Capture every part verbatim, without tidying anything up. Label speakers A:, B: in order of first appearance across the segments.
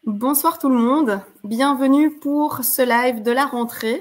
A: Bonsoir tout le monde, bienvenue pour ce live de la rentrée.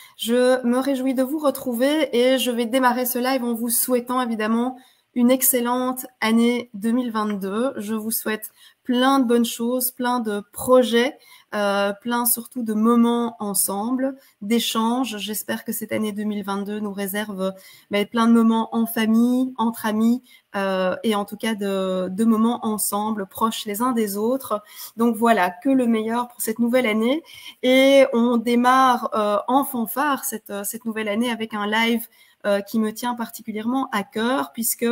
A: Je me réjouis de vous retrouver et je vais démarrer ce live en vous souhaitant évidemment une excellente année deux mille vingt-deux. Je vous souhaite plein de bonnes choses, plein de projets, euh, plein surtout de moments ensemble, d'échanges. J'espère que cette année deux mille vingt-deux nous réserve ben, plein de moments en famille, entre amis euh, et en tout cas de, de moments ensemble, proches les uns des autres. Donc voilà, que le meilleur pour cette nouvelle année. Et on démarre euh, en fanfare cette, cette nouvelle année avec un live euh, qui me tient particulièrement à cœur puisque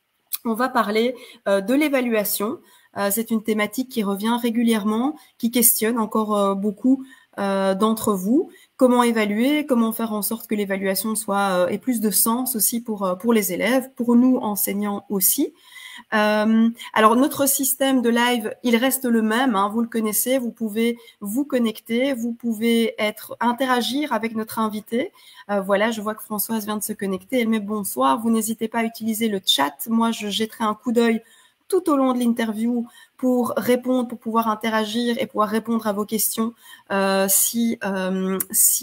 A: on va parler euh, de l'évaluation. Euh, c'est une thématique qui revient régulièrement, qui questionne encore euh, beaucoup euh, d'entre vous. Comment évaluer, comment faire en sorte que l'évaluation soit euh, ait plus de sens aussi pour euh, pour les élèves, pour nous enseignants aussi. Euh, alors notre système de live, il reste le même, hein, vous le connaissez, vous pouvez vous connecter, vous pouvez être interagir avec notre invité. Euh, voilà, je vois que Françoise vient de se connecter, elle met bonsoir, vous n'hésitez pas à utiliser le chat, moi je jetterai un coup d'œil tout au long de l'interview pour répondre, pour pouvoir interagir et pouvoir répondre à vos questions euh, si, euh,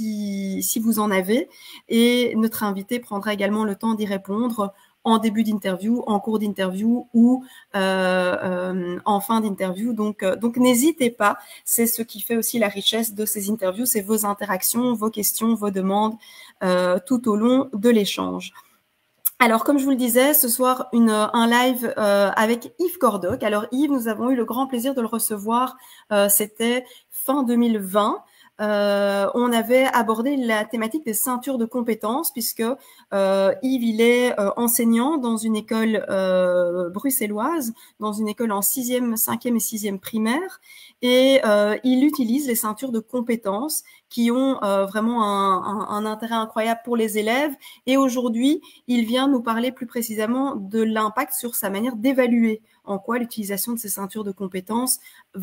A: si, si vous en avez. Et notre invité prendra également le temps d'y répondre en début d'interview, en cours d'interview ou euh, euh, en fin d'interview. Donc, euh, donc n'hésitez pas. C'est ce qui fait aussi la richesse de ces interviews, c'est vos interactions, vos questions, vos demandes euh, tout au long de l'échange. Alors, comme je vous le disais, ce soir, une, un live euh, avec Yves Cordoc. Alors, Yves, nous avons eu le grand plaisir de le recevoir. Euh, C'était fin deux mille vingt. Euh, on avait abordé la thématique des ceintures de compétences puisque euh, Yves, il est euh, enseignant dans une école euh, bruxelloise, dans une école en sixième, cinquième et sixième primaire, et euh, il utilise les ceintures de compétences qui ont euh, vraiment un, un, un intérêt incroyable pour les élèves. Et aujourd'hui, il vient nous parler plus précisément de l'impact sur sa manière d'évaluer, en quoi l'utilisation de ces ceintures de compétences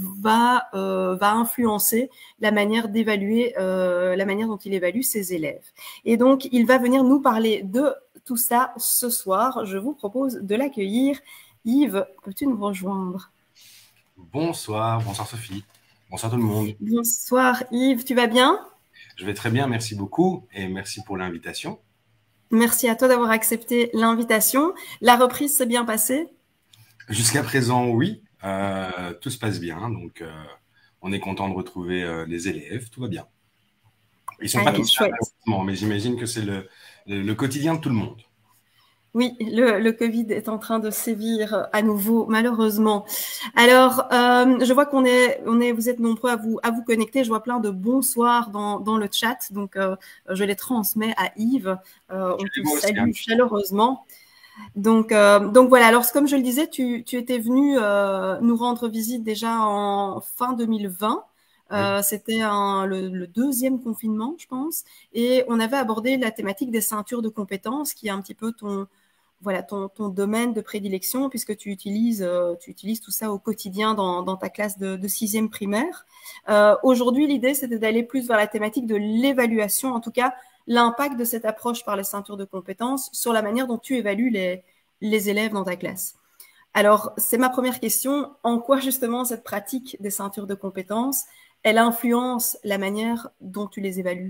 A: va, euh, va influencer la manière d'évaluer, euh, la manière dont il évalue ses élèves. Et donc, il va venir nous parler de tout ça ce soir. Je vous propose de l'accueillir. Yves, peux-tu nous rejoindre?
B: Bonsoir, bonsoir Sophie, bonsoir tout le monde.
A: Bonsoir Yves, tu vas bien?
B: Je vais très bien, merci beaucoup et merci pour l'invitation.
A: Merci à toi d'avoir accepté l'invitation. La reprise s'est bien passée?
B: Jusqu'à présent, oui, euh, tout se passe bien, donc euh, on est content de retrouver euh, les élèves, tout va bien. Ils sont pas
A: Allez,
B: tous là,
A: chouette.
B: malheureusement, mais j'imagine que c'est le, le, le quotidien de tout le monde.
A: Oui, le, le Covid est en train de sévir à nouveau, malheureusement. Alors, euh, je vois qu'on est, on est, vous êtes nombreux à vous, à vous connecter. Je vois plein de bonsoirs dans, dans le chat, donc euh, je les transmets à Yves. Euh, on te
B: Moi aussi, hein.
A: salue chaleureusement. Donc, euh, donc voilà. Alors, comme je le disais, tu, tu étais venu euh, nous rendre visite déjà en fin deux mille vingt.
B: Oui.
A: Euh, C'était un, le, le deuxième confinement, je pense, et on avait abordé la thématique des ceintures de compétences, qui est un petit peu ton voilà ton, ton domaine de prédilection puisque tu utilises, euh, tu utilises tout ça au quotidien dans, dans ta classe de, de sixième primaire. Euh, Aujourd'hui, l'idée, c'était d'aller plus vers la thématique de l'évaluation, en tout cas l'impact de cette approche par les ceintures de compétences sur la manière dont tu évalues les, les élèves dans ta classe. Alors, c'est ma première question. En quoi justement cette pratique des ceintures de compétences, elle influence la manière dont tu les évalues?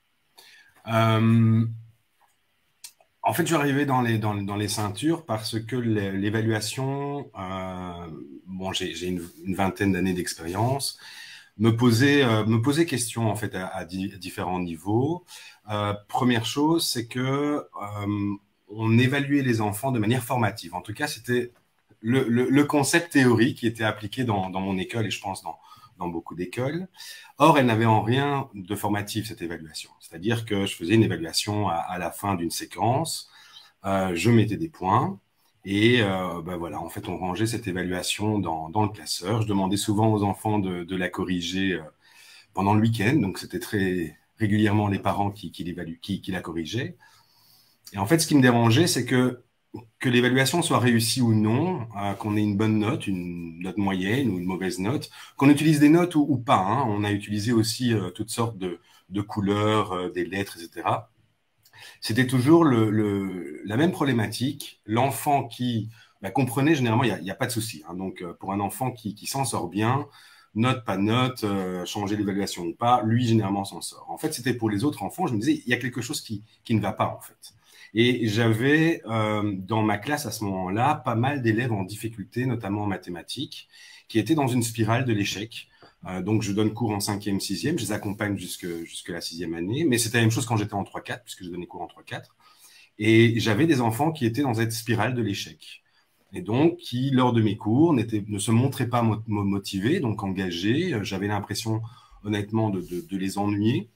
B: Euh, en fait, je suis arrivé dans les, dans, dans les ceintures parce que l'évaluation, euh, bon, j'ai j'ai une, une vingtaine d'années d'expérience, me posait, euh, me posait question en fait à, à, di à différents niveaux. Euh, première chose, c'est que euh, on évaluait les enfants de manière formative. En tout cas, c'était le, le, le concept théorique qui était appliqué dans, dans mon école et je pense dans, dans beaucoup d'écoles. Or, elle n'avait en rien de formatif, cette évaluation. C'est-à-dire que je faisais une évaluation à, à la fin d'une séquence, euh, je mettais des points, et euh, ben voilà, en fait, on rangeait cette évaluation dans, dans le classeur. Je demandais souvent aux enfants de, de la corriger euh, pendant le week-end, donc c'était très régulièrement les parents qui, qui, qui, qui la corrigeaient. Et en fait, ce qui me dérangeait, c'est que que l'évaluation soit réussie ou non, euh, qu'on ait une bonne note, une note moyenne ou une mauvaise note, qu'on utilise des notes ou, ou pas. Hein. On a utilisé aussi euh, toutes sortes de, de couleurs, euh, des lettres, et cetera. C'était toujours le, le, la même problématique. L'enfant qui bah, comprenait, généralement, il n'y a, a pas de souci. Hein. Donc, euh, pour un enfant qui, qui s'en sort bien, note, pas note, euh, changer l'évaluation ou pas, lui, généralement, s'en sort. En fait, c'était pour les autres enfants. Je me disais, il y a quelque chose qui, qui ne va pas, en fait. Et j'avais euh, dans ma classe à ce moment-là pas mal d'élèves en difficulté, notamment en mathématiques, qui étaient dans une spirale de l'échec. Euh, donc, je donne cours en cinquième, sixième, je les accompagne jusque, jusque la sixième année, mais c'était la même chose quand j'étais en trois quatre, puisque je donnais cours en trois quatre. Et j'avais des enfants qui étaient dans cette spirale de l'échec. Et donc, qui, lors de mes cours, ne se montraient pas mo motivés, donc engagés. J'avais l'impression, honnêtement, de, de, de les ennuyer.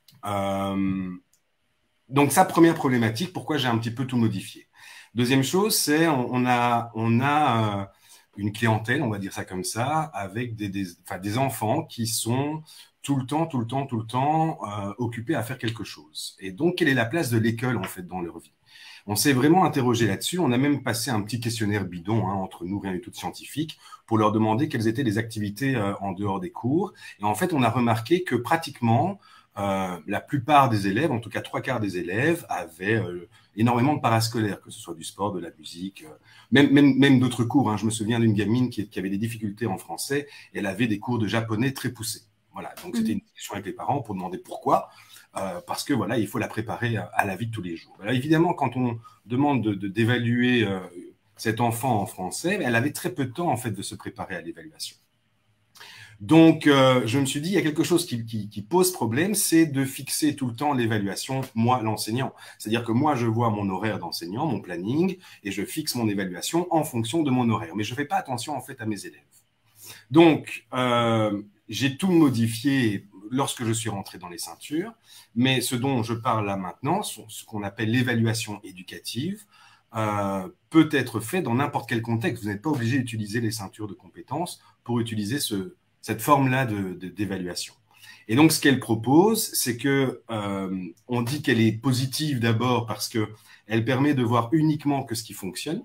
B: Euh, donc, ça, première problématique, pourquoi j'ai un petit peu tout modifié. Deuxième chose, c'est on, on a, on a euh, une clientèle, on va dire ça comme ça, avec des, des, enfin, des enfants qui sont tout le temps, tout le temps, tout le temps euh, occupés à faire quelque chose. Et donc, quelle est la place de l'école, en fait, dans leur vie? On s'est vraiment interrogé là-dessus. On a même passé un petit questionnaire bidon hein, entre nous, rien du tout de scientifique, pour leur demander quelles étaient les activités euh, en dehors des cours. Et en fait, on a remarqué que pratiquement euh, la plupart des élèves, en tout cas trois quarts des élèves, avaient euh, énormément de parascolaires, que ce soit du sport, de la musique, euh, même, même, même d'autres cours. Hein. Je me souviens d'une gamine qui, qui avait des difficultés en français et elle avait des cours de japonais très poussés. Voilà, donc c'était une discussion avec les parents pour demander pourquoi. Euh, parce que voilà, il faut la préparer à, à la vie de tous les jours. Alors, évidemment, quand on demande de, de, d'évaluer euh, cet enfant en français, elle avait très peu de temps en fait de se préparer à l'évaluation. Donc, euh, je me suis dit, il y a quelque chose qui, qui, qui pose problème, c'est de fixer tout le temps l'évaluation, moi, l'enseignant. C'est-à-dire que moi, je vois mon horaire d'enseignant, mon planning, et je fixe mon évaluation en fonction de mon horaire. Mais je ne fais pas attention en fait à mes élèves. Donc, euh, j'ai tout modifié lorsque je suis rentré dans les ceintures, mais ce dont je parle là maintenant, ce qu'on appelle l'évaluation éducative, euh, peut être fait dans n'importe quel contexte. Vous n'êtes pas obligé d'utiliser les ceintures de compétences pour utiliser ce, cette forme-là de, de, d'évaluation. Et donc, ce qu'elle propose, c'est que euh, on dit qu'elle est positive d'abord parce que elle permet de voir uniquement que ce qui fonctionne.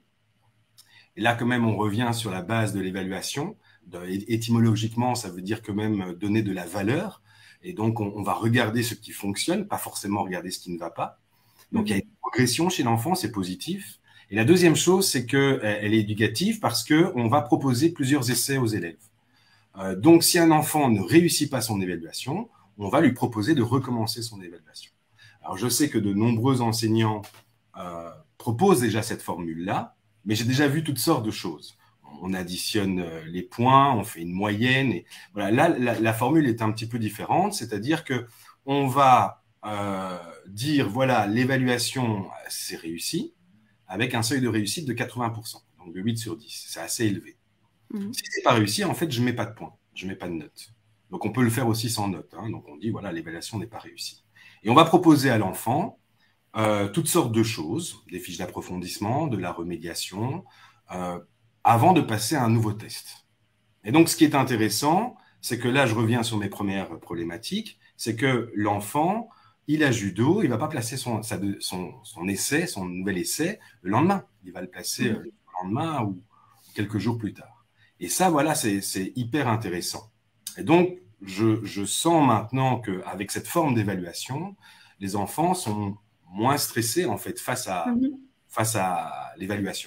B: Et là, quand même, on revient sur la base de l'évaluation. Étymologiquement, ça veut dire quand même donner de la valeur. Et donc, on, on va regarder ce qui fonctionne, pas forcément regarder ce qui ne va pas. Donc, mmh. il y a une progression chez l'enfant, c'est positif. Et la deuxième chose, c'est qu'elle est éducative parce qu'on va proposer plusieurs essais aux élèves. Euh, donc, si un enfant ne réussit pas son évaluation, on va lui proposer de recommencer son évaluation. Alors, je sais que de nombreux enseignants euh, proposent déjà cette formule-là, mais j'ai déjà vu toutes sortes de choses. On additionne les points, on fait une moyenne. Et voilà, là, la, la formule est un petit peu différente, c'est-à-dire que on va euh, dire voilà, l'évaluation c'est réussi avec un seuil de réussite de quatre-vingts pour cent, donc de huit sur dix. C'est assez élevé. Mmh. Si c'est pas réussi, en fait, je mets pas de points, je mets pas de notes. Donc on peut le faire aussi sans note. Hein. Donc on dit voilà, l'évaluation n'est pas réussie. Et on va proposer à l'enfant euh, toutes sortes de choses, des fiches d'approfondissement, de la remédiation. Euh, avant de passer à un nouveau test. Et donc, ce qui est intéressant, c'est que là, je reviens sur mes premières problématiques, c'est que l'enfant, il a judo, il ne va pas placer son, son, son essai, son nouvel essai, le lendemain. Il va le placer mmh. le lendemain ou quelques jours plus tard. Et ça, voilà, c'est hyper intéressant. Et donc, je, je sens maintenant qu'avec cette forme d'évaluation, les enfants sont moins stressés, en fait, face à, mmh. face à l'évaluation.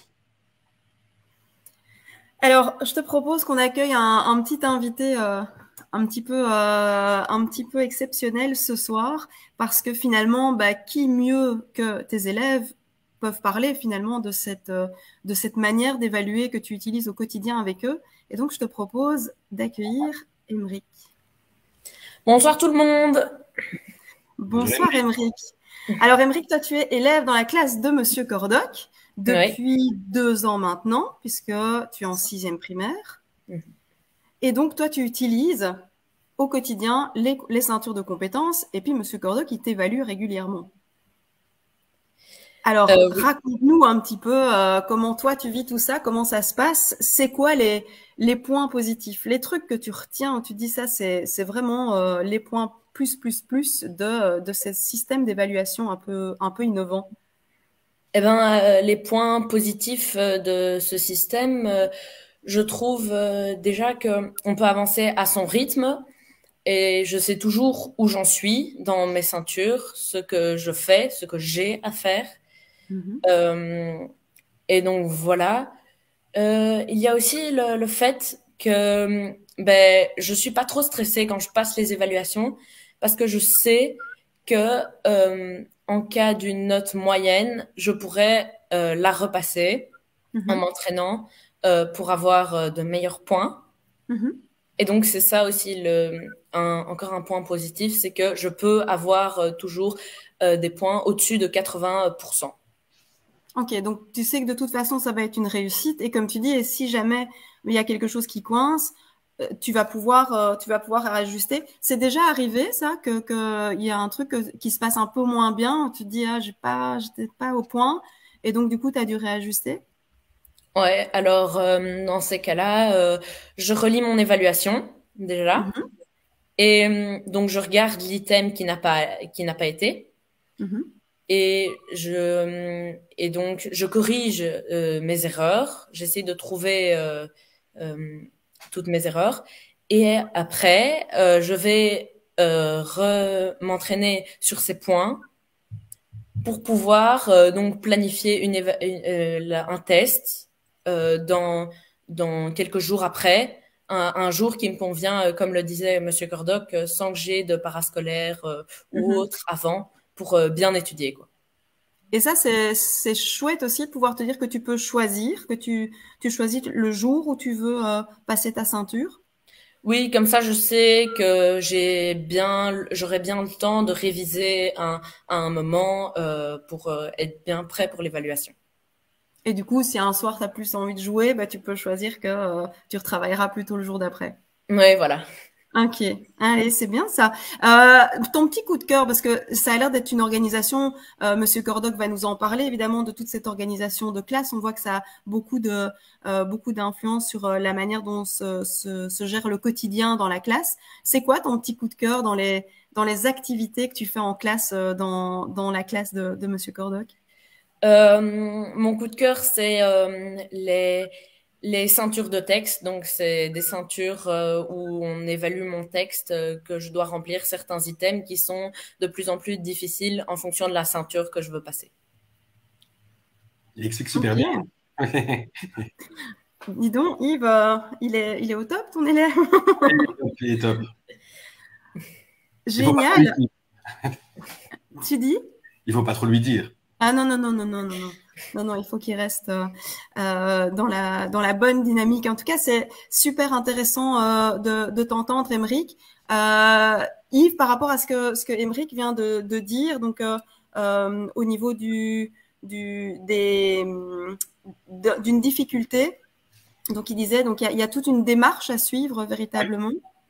A: Alors, je te propose qu'on accueille un, un petit invité euh, un, petit peu, euh, un petit peu exceptionnel ce soir, parce que finalement, bah, qui mieux que tes élèves peuvent parler finalement de cette, euh, de cette manière d'évaluer que tu utilises au quotidien avec eux. Et donc, je te propose d'accueillir Émeric.
C: Bonsoir tout le monde.
A: Bonsoir Émeric. Alors Émeric, toi tu es élève dans la classe de Monsieur Cordoc depuis oui. deux ans maintenant, puisque tu es en sixième primaire. Mmh. Et donc toi tu utilises au quotidien les, les ceintures de compétences, et puis Monsieur Cordoc il t'évalue régulièrement. Alors euh, oui. raconte-nous un petit peu euh, comment toi tu vis tout ça, comment ça se passe, c'est quoi les, les points positifs, les trucs que tu retiens, où tu dis ça c'est vraiment euh, les points plus, plus, plus de, de ce système d'évaluation un peu, un peu innovant?
C: Eh ben, euh, les points positifs de ce système, euh, je trouve euh, déjà qu'on peut avancer à son rythme et je sais toujours où j'en suis dans mes ceintures, ce que je fais, ce que j'ai à faire. Mmh. Euh, et donc, voilà. Euh, il y a aussi le, le fait que ben, je suis pas trop stressée quand je passe les évaluations parce que je sais que euh, en cas d'une note moyenne, je pourrais euh, la repasser
A: Mhm.
C: en m'entraînant euh, pour avoir euh, de meilleurs points.
A: Mhm.
C: Et donc, c'est ça aussi le, un, encore un point positif, c'est que je peux avoir euh, toujours euh, des points au-dessus de quatre-vingts pour cent.
A: Ok, donc tu sais que de toute façon, ça va être une réussite. Et comme tu dis, et si jamais il y a quelque chose qui coince, euh, tu vas pouvoir, euh, tu vas pouvoir ajuster. C'est déjà arrivé, ça, que, que il y a un truc que- qui se passe un peu moins bien. Tu te dis, ah, j'ai pas, j'étais pas au point. Et donc, du coup, tu as dû réajuster.
C: Ouais, alors euh, dans ces cas-là, euh, je relis mon évaluation déjà.
A: Mhm.
C: Et euh, donc, je regarde l'item qui n'a pas, qui n'a pas été.
A: Mhm.
C: Et je, et donc, je corrige euh, mes erreurs. J'essaie de trouver euh, euh, toutes mes erreurs. Et après, euh, je vais euh, re- m'entraîner sur ces points pour pouvoir euh, donc planifier une, éva- une- euh, la- un test euh, dans, dans quelques jours après. Un, un jour qui me convient, euh, comme le disait Monsieur Cordoc, euh, sans que j'ai de parascolaire euh, ou
A: Mhm.
C: autre avant pour euh, bien étudier, quoi.
A: Et ça, c'est, c'est chouette aussi de pouvoir te dire que tu peux choisir, que tu, tu choisis le jour où tu veux euh, passer ta ceinture.
C: Oui, comme ça, je sais que j'ai bien, j'aurai bien le temps de réviser un, à un moment euh, pour euh, être bien prêt pour l'évaluation.
A: Et du coup, si un soir, tu as plus envie de jouer, bah, tu peux choisir que euh, tu retravailleras plutôt le jour d'après.
C: Oui, voilà.
A: Ok, allez, c'est bien ça. Euh, ton petit coup de cœur, parce que ça a l'air d'être une organisation, euh, Monsieur Cordoc va nous en parler évidemment de toute cette organisation de classe. On voit que ça a beaucoup de euh, beaucoup d'influence sur euh, la manière dont se, se, se gère le quotidien dans la classe. C'est quoi ton petit coup de cœur dans les dans les activités que tu fais en classe euh, dans dans la classe de, de Monsieur Cordoc?
C: Euh, mon coup de cœur, c'est euh, les les ceintures de texte. Donc, c'est des ceintures euh, où on évalue mon texte, euh, que je dois remplir certains items qui sont de plus en plus difficiles en fonction de la ceinture que je veux passer.
B: Il explique super bien.
A: Ok. Dis donc, Yves, euh, il est il est au top ton élève.
B: Il est top. Il faut pas trop lui
A: Génial.
B: dire.
A: Tu dis?
B: Il faut pas trop lui dire.
A: Ah non, non, non, non, non, non, non. Non, non, il faut qu'il reste euh, euh, dans la dans la bonne dynamique. En tout cas, c'est super intéressant euh, de, de t'entendre, Émeric. Euh, Yves, par rapport à ce que ce que Émeric vient de, de dire, donc euh, euh, au niveau du du des de- d'une difficulté, donc il disait, donc il y a, il y a toute une démarche à suivre véritablement.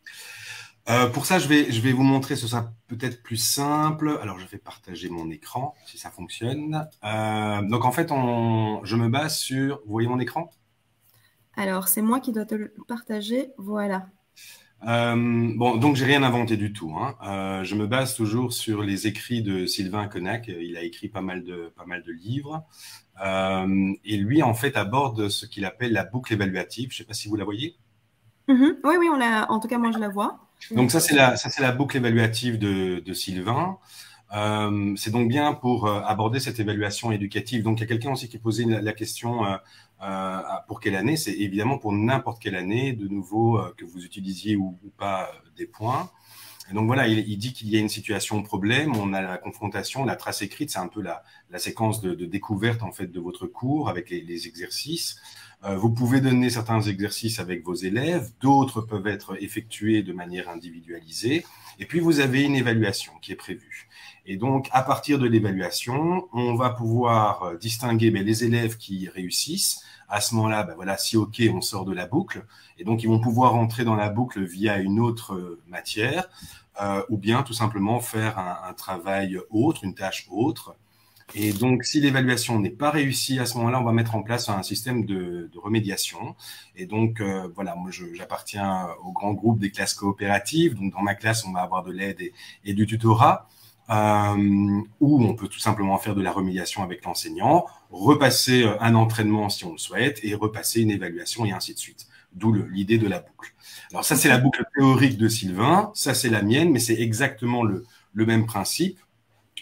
B: Euh, pour ça, je vais, je vais vous montrer, ce sera peut-être plus simple. Alors, je vais partager mon écran, si ça fonctionne. Euh, donc, en fait, on, je me base sur... Vous voyez mon écran?
A: Alors, c'est moi qui dois te le partager. Voilà.
B: Euh, bon, donc j'ai rien inventé du tout, hein. Euh, je me base toujours sur les écrits de Sylvain Connac. Il a écrit pas mal de, pas mal de livres. Euh, et lui, en fait, aborde ce qu'il appelle la boucle évaluative. Je sais pas si vous la voyez.
A: Mhm. Oui, oui, on l'a. En tout cas, moi, je la vois.
B: Donc ça, c'est la, ça, c'est la boucle évaluative de, de Sylvain. Euh, c'est donc bien pour euh, aborder cette évaluation éducative. Donc, il y a quelqu'un aussi qui posait la, la question euh, euh, pour quelle année. C'est évidemment pour n'importe quelle année, de nouveau, euh, que vous utilisiez ou, ou pas euh, des points. Et donc voilà, il, il dit qu'il y a une situation problème, on a la confrontation, la trace écrite, c'est un peu la, la séquence de, de découverte en fait de votre cours avec les, les exercices. Euh, vous pouvez donner certains exercices avec vos élèves, d'autres peuvent être effectués de manière individualisée. Et puis vous avez une évaluation qui est prévue. Et donc à partir de l'évaluation, on va pouvoir distinguer ben, les élèves qui réussissent. À ce moment-là, ben, voilà, si ok, on sort de la boucle. Et donc ils vont pouvoir entrer dans la boucle via une autre matière. Euh, ou bien tout simplement faire un, un travail autre, une tâche autre. Et donc, si l'évaluation n'est pas réussie, à ce moment-là, on va mettre en place un système de, de remédiation. Et donc, euh, voilà, moi, j'appartiens au grand groupe des classes coopératives. Donc, dans ma classe, on va avoir de l'aide et, et du tutorat, euh, où on peut tout simplement faire de la remédiation avec l'enseignant, repasser un entraînement si on le souhaite, et repasser une évaluation, et ainsi de suite. D'où l'idée de la boucle. Alors ça, c'est la boucle théorique de Sylvain, ça c'est la mienne, mais c'est exactement le, le même principe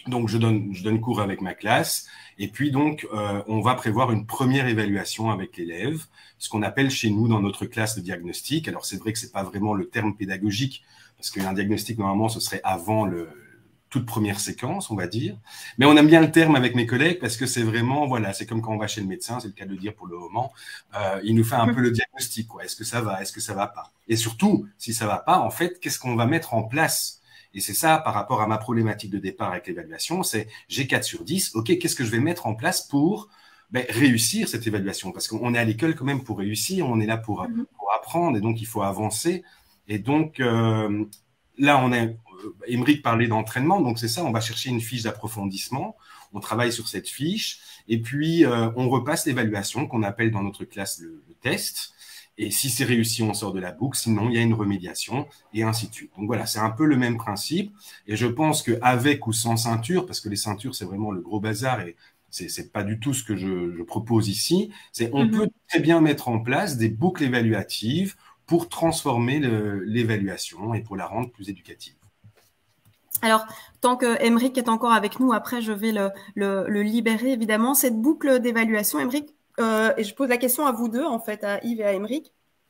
B: Donc, je donne, je donne cours avec ma classe. Et puis, donc, euh, on va prévoir une première évaluation avec l'élève, ce qu'on appelle chez nous, dans notre classe, le diagnostic. Alors, c'est vrai que c'est pas vraiment le terme pédagogique, parce qu'un diagnostic, normalement, ce serait avant le, toute première séquence, on va dire. Mais on aime bien le terme avec mes collègues, parce que c'est vraiment, voilà, c'est comme quand on va chez le médecin, c'est le cas de le dire pour le moment. Euh, il nous fait un peu le diagnostic, quoi. Est-ce que ça va? Est-ce que ça va pas? Et surtout, si ça va pas, en fait, qu'est-ce qu'on va mettre en place? Et c'est ça, par rapport à ma problématique de départ avec l'évaluation, c'est j'ai quatre sur dix, ok, qu'est-ce que je vais mettre en place pour ben, réussir cette évaluation? Parce qu'on est à l'école quand même pour réussir, on est là pour, mm-hmm. pour apprendre, et donc il faut avancer. Et donc, euh, là, on est, Émeric parlait d'entraînement, donc c'est ça, on va chercher une fiche d'approfondissement, on travaille sur cette fiche, et puis euh, on repasse l'évaluation qu'on appelle dans notre classe le, le test. Et si c'est réussi, on sort de la boucle. Sinon, il y a une remédiation et ainsi de suite. Donc voilà, c'est un peu le même principe. Et je pense qu'avec ou sans ceinture, parce que les ceintures, c'est vraiment le gros bazar et c'est, c'est pas du tout ce que je, je propose ici. C'est on mm-hmm. peut très bien mettre en place des boucles évaluatives pour transformer le, l'évaluation et pour la rendre plus éducative.
A: Alors, tant que Émeric est encore avec nous, après, je vais le, le, le libérer, évidemment. Cette boucle d'évaluation, Émeric, Euh, et je pose la question à vous deux, en fait, à Yves et à Émeric.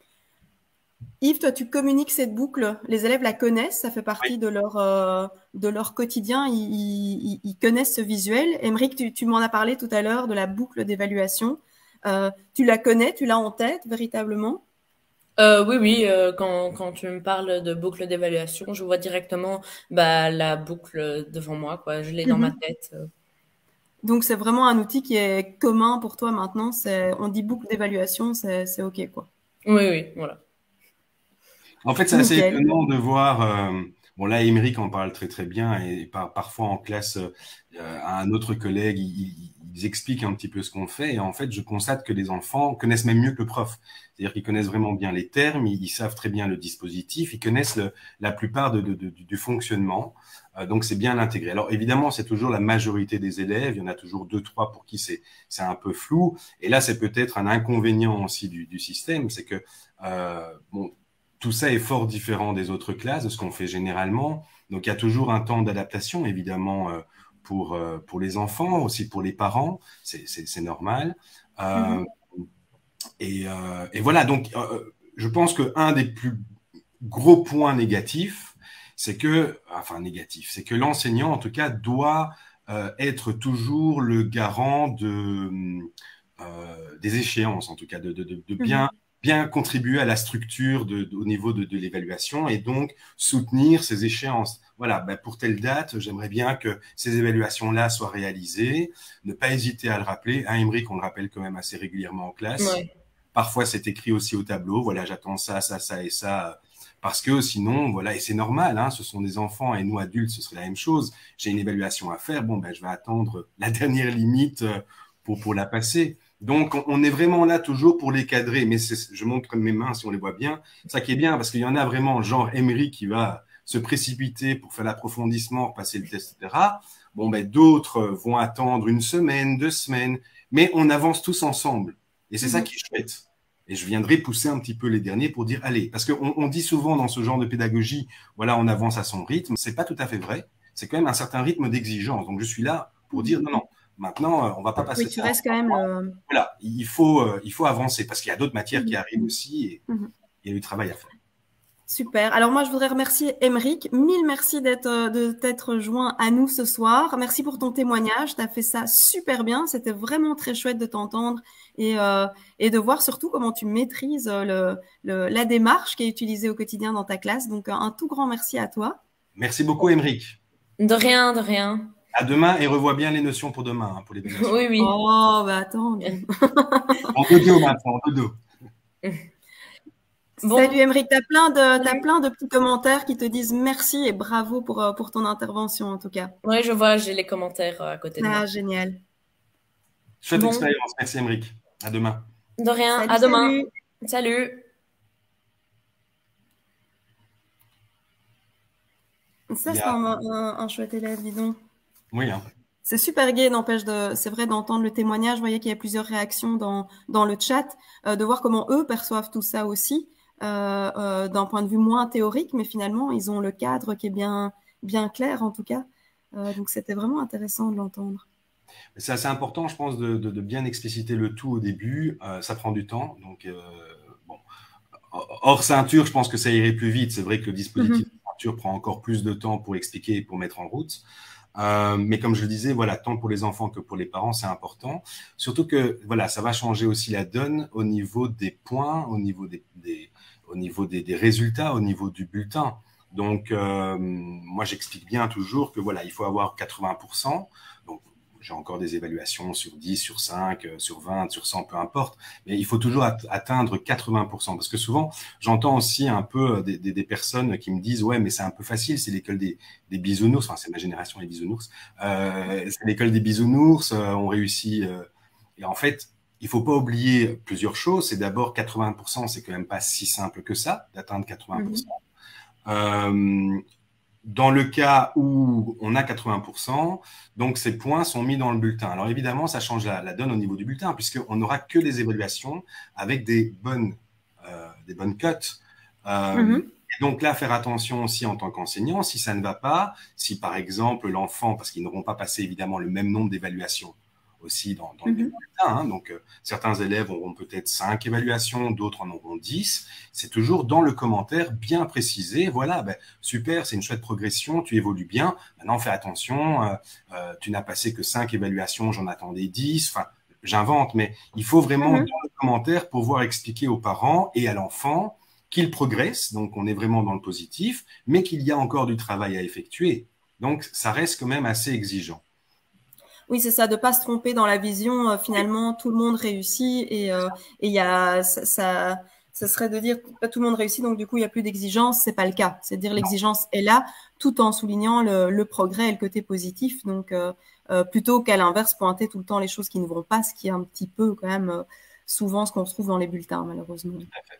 A: Yves, toi, tu communiques cette boucle. Les élèves la connaissent, ça fait partie oui. de, leur, euh, de leur quotidien. Ils, ils, ils connaissent ce visuel. Émeric, tu, tu m'en as parlé tout à l'heure de la boucle d'évaluation. Euh, tu la connais, tu l'as en tête, véritablement?
C: Euh, oui, oui, euh, quand, quand tu me parles de boucle d'évaluation, je vois directement bah, la boucle devant moi, quoi. Je l'ai mm-hmm. dans ma tête.
A: Donc, c'est vraiment un outil qui est commun pour toi maintenant. C'est, on dit boucle d'évaluation, c'est, c'est OK, quoi.
C: Oui, oui, voilà.
B: En fait, c'est assez Nickel. étonnant de voir... Euh, bon, là, Émeric en parle très, très bien. Et par, parfois, en classe, euh, à un autre collègue, ils, ils expliquent un petit peu ce qu'on fait. Et en fait, je constate que les enfants connaissent même mieux que le prof. C'est-à-dire qu'ils connaissent vraiment bien les termes, ils, ils savent très bien le dispositif, ils connaissent le, la plupart de, de, de, du fonctionnement. Euh, donc, c'est bien intégré. Alors, évidemment, c'est toujours la majorité des élèves. Il y en a toujours deux, trois pour qui c'est, c'est un peu flou. Et là, c'est peut-être un inconvénient aussi du, du système. C'est que, euh, bon, tout ça est fort différent des autres classes, de ce qu'on fait généralement. Donc, il y a toujours un temps d'adaptation, évidemment, euh, pour, euh, pour les enfants, aussi pour les parents. C'est, c'est, c'est normal. Euh, mmh. et, euh, et voilà. Donc, euh, je pense qu'un des plus gros points négatifs, c'est que, enfin négatif, c'est que l'enseignant, en tout cas, doit euh, être toujours le garant de, euh, des échéances, en tout cas, de, de, de bien, bien contribuer à la structure de, de, au niveau de, de l'évaluation et donc soutenir ces échéances. Voilà, ben pour telle date, j'aimerais bien que ces évaluations-là soient réalisées, ne pas hésiter à le rappeler. À Émeric, on le rappelle quand même assez régulièrement en classe. Ouais. Parfois, c'est écrit aussi au tableau, voilà, j'attends ça, ça, ça et ça. Parce que sinon, voilà, et c'est normal, hein, ce sont des enfants et nous adultes, ce serait la même chose. J'ai une évaluation à faire, bon, ben, je vais attendre la dernière limite pour, pour la passer. Donc, on, on est vraiment là toujours pour les cadrer. Mais c'est, je montre mes mains si on les voit bien. Ça qui est bien, parce qu'il y en a vraiment, genre Émeric qui va se précipiter pour faire l'approfondissement, passer le test, et cetera. Bon, ben, d'autres vont attendre une semaine, deux semaines, mais on avance tous ensemble. Et c'est mmh. ça qui est chouette. Et je viendrai pousser un petit peu les derniers pour dire, allez, parce qu'on on dit souvent dans ce genre de pédagogie, voilà, on avance à son rythme. C'est pas tout à fait vrai. C'est quand même un certain rythme d'exigence. Donc, je suis là pour dire, non, non, maintenant, on va pas passer.
A: Oui, tu restes quand même le...
B: Voilà, il faut, il faut avancer parce qu'il y a d'autres matières mmh. qui arrivent aussi et mmh. il y a du travail à faire.
A: Super. Alors moi, je voudrais remercier Émeric. Mille merci d'être, de t'être joint à nous ce soir. Merci pour ton témoignage. Tu as fait ça super bien. C'était vraiment très chouette de t'entendre et, euh, et de voir surtout comment tu maîtrises le, le, la démarche qui est utilisée au quotidien dans ta classe. Donc, un tout grand merci à toi.
B: Merci beaucoup, Émeric.
C: De rien, de rien.
B: À demain et revois bien les notions pour demain. Hein, pour les
C: oui, oui.
A: Oh, bah attends.
B: En dodo maintenant, en dodo.
A: Bon. Salut Émeric, tu as plein, de, t'as plein de petits commentaires qui te disent merci et bravo pour, pour ton intervention en tout cas.
C: Oui, je vois, j'ai les commentaires à côté de
A: ah,
C: moi.
A: Ah, génial.
B: Chouette bon. expérience, merci Émeric. À demain.
C: De rien,
A: salut,
C: à demain.
A: Salut.
C: Salut.
A: Ça, c'est a... un, un, un chouette élève, dis donc.
B: Oui, hein.
A: C'est super gai, n'empêche de, c'est vrai d'entendre le témoignage. Je voyais qu'il y a plusieurs réactions dans, dans le chat, euh, de voir comment eux perçoivent tout ça aussi. Euh, euh, d'un point de vue moins théorique, mais finalement, ils ont le cadre qui est bien, bien clair, en tout cas. Euh, donc, c'était vraiment intéressant de l'entendre.
B: C'est assez important, je pense, de, de, de bien expliciter le tout au début. Euh, ça prend du temps. Donc, euh, bon. Hors ceinture, je pense que ça irait plus vite. C'est vrai que le dispositif mm-hmm. de ceinture prend encore plus de temps pour expliquer et pour mettre en route. Euh, mais comme je le disais, voilà, tant pour les enfants que pour les parents, c'est important. Surtout que, voilà, ça va changer aussi la donne au niveau des points, au niveau des, des au niveau des, des résultats, au niveau du bulletin. Donc, euh, moi, j'explique bien toujours que, voilà, il faut avoir quatre-vingts pour cent. Donc, j'ai encore des évaluations sur dix, sur cinq, sur vingt, sur cent, peu importe. Mais il faut toujours atteindre quatre-vingts pour cent. Parce que souvent, j'entends aussi un peu des, des, des personnes qui me disent « Ouais, mais c'est un peu facile, c'est l'école des, des bisounours. » Enfin, c'est ma génération, les bisounours. Euh, c'est l'école des bisounours, euh, on réussit. Euh, et en fait, il faut pas oublier plusieurs choses. C'est d'abord quatre-vingts pour cent, c'est quand même pas si simple que ça, d'atteindre quatre-vingts pour cent. Mmh. Euh, Dans le cas où on a quatre-vingts pour cent, donc ces points sont mis dans le bulletin. Alors évidemment, ça change la, la donne au niveau du bulletin, puisqu'on n'aura que des évaluations avec des bonnes, euh, des bonnes cotes. Euh, mm-hmm. Et donc là, faire attention aussi en tant qu'enseignant, si ça ne va pas, si par exemple l'enfant, parce qu'ils n'auront pas passé évidemment le même nombre d'évaluations aussi dans, dans mm-hmm. le bulletin, hein, donc euh, certains élèves auront peut-être cinq évaluations, d'autres en auront dix. C'est toujours dans le commentaire bien précisé. Voilà, ben, super, c'est une chouette progression, tu évolues bien. Maintenant, fais attention, euh, euh, tu n'as passé que cinq évaluations, j'en attendais dix. Enfin, j'invente, mais il faut vraiment mm-hmm. dans le commentaire pouvoir expliquer aux parents et à l'enfant qu'il progresse. Donc, on est vraiment dans le positif, mais qu'il y a encore du travail à effectuer. Donc, ça reste quand même assez exigeant.
A: Oui, c'est ça, de pas se tromper dans la vision. Euh, finalement, tout le monde réussit et euh, et il y a ça, ça, ça serait de dire pas tout le monde réussit, donc du coup il y a plus d'exigence. C'est pas le cas. C'est de dire l'exigence est là, tout en soulignant le, le progrès et le côté positif. Donc euh, euh, plutôt qu'à l'inverse pointer tout le temps les choses qui ne vont pas, ce qui est un petit peu quand même euh, souvent ce qu'on retrouve dans les bulletins malheureusement.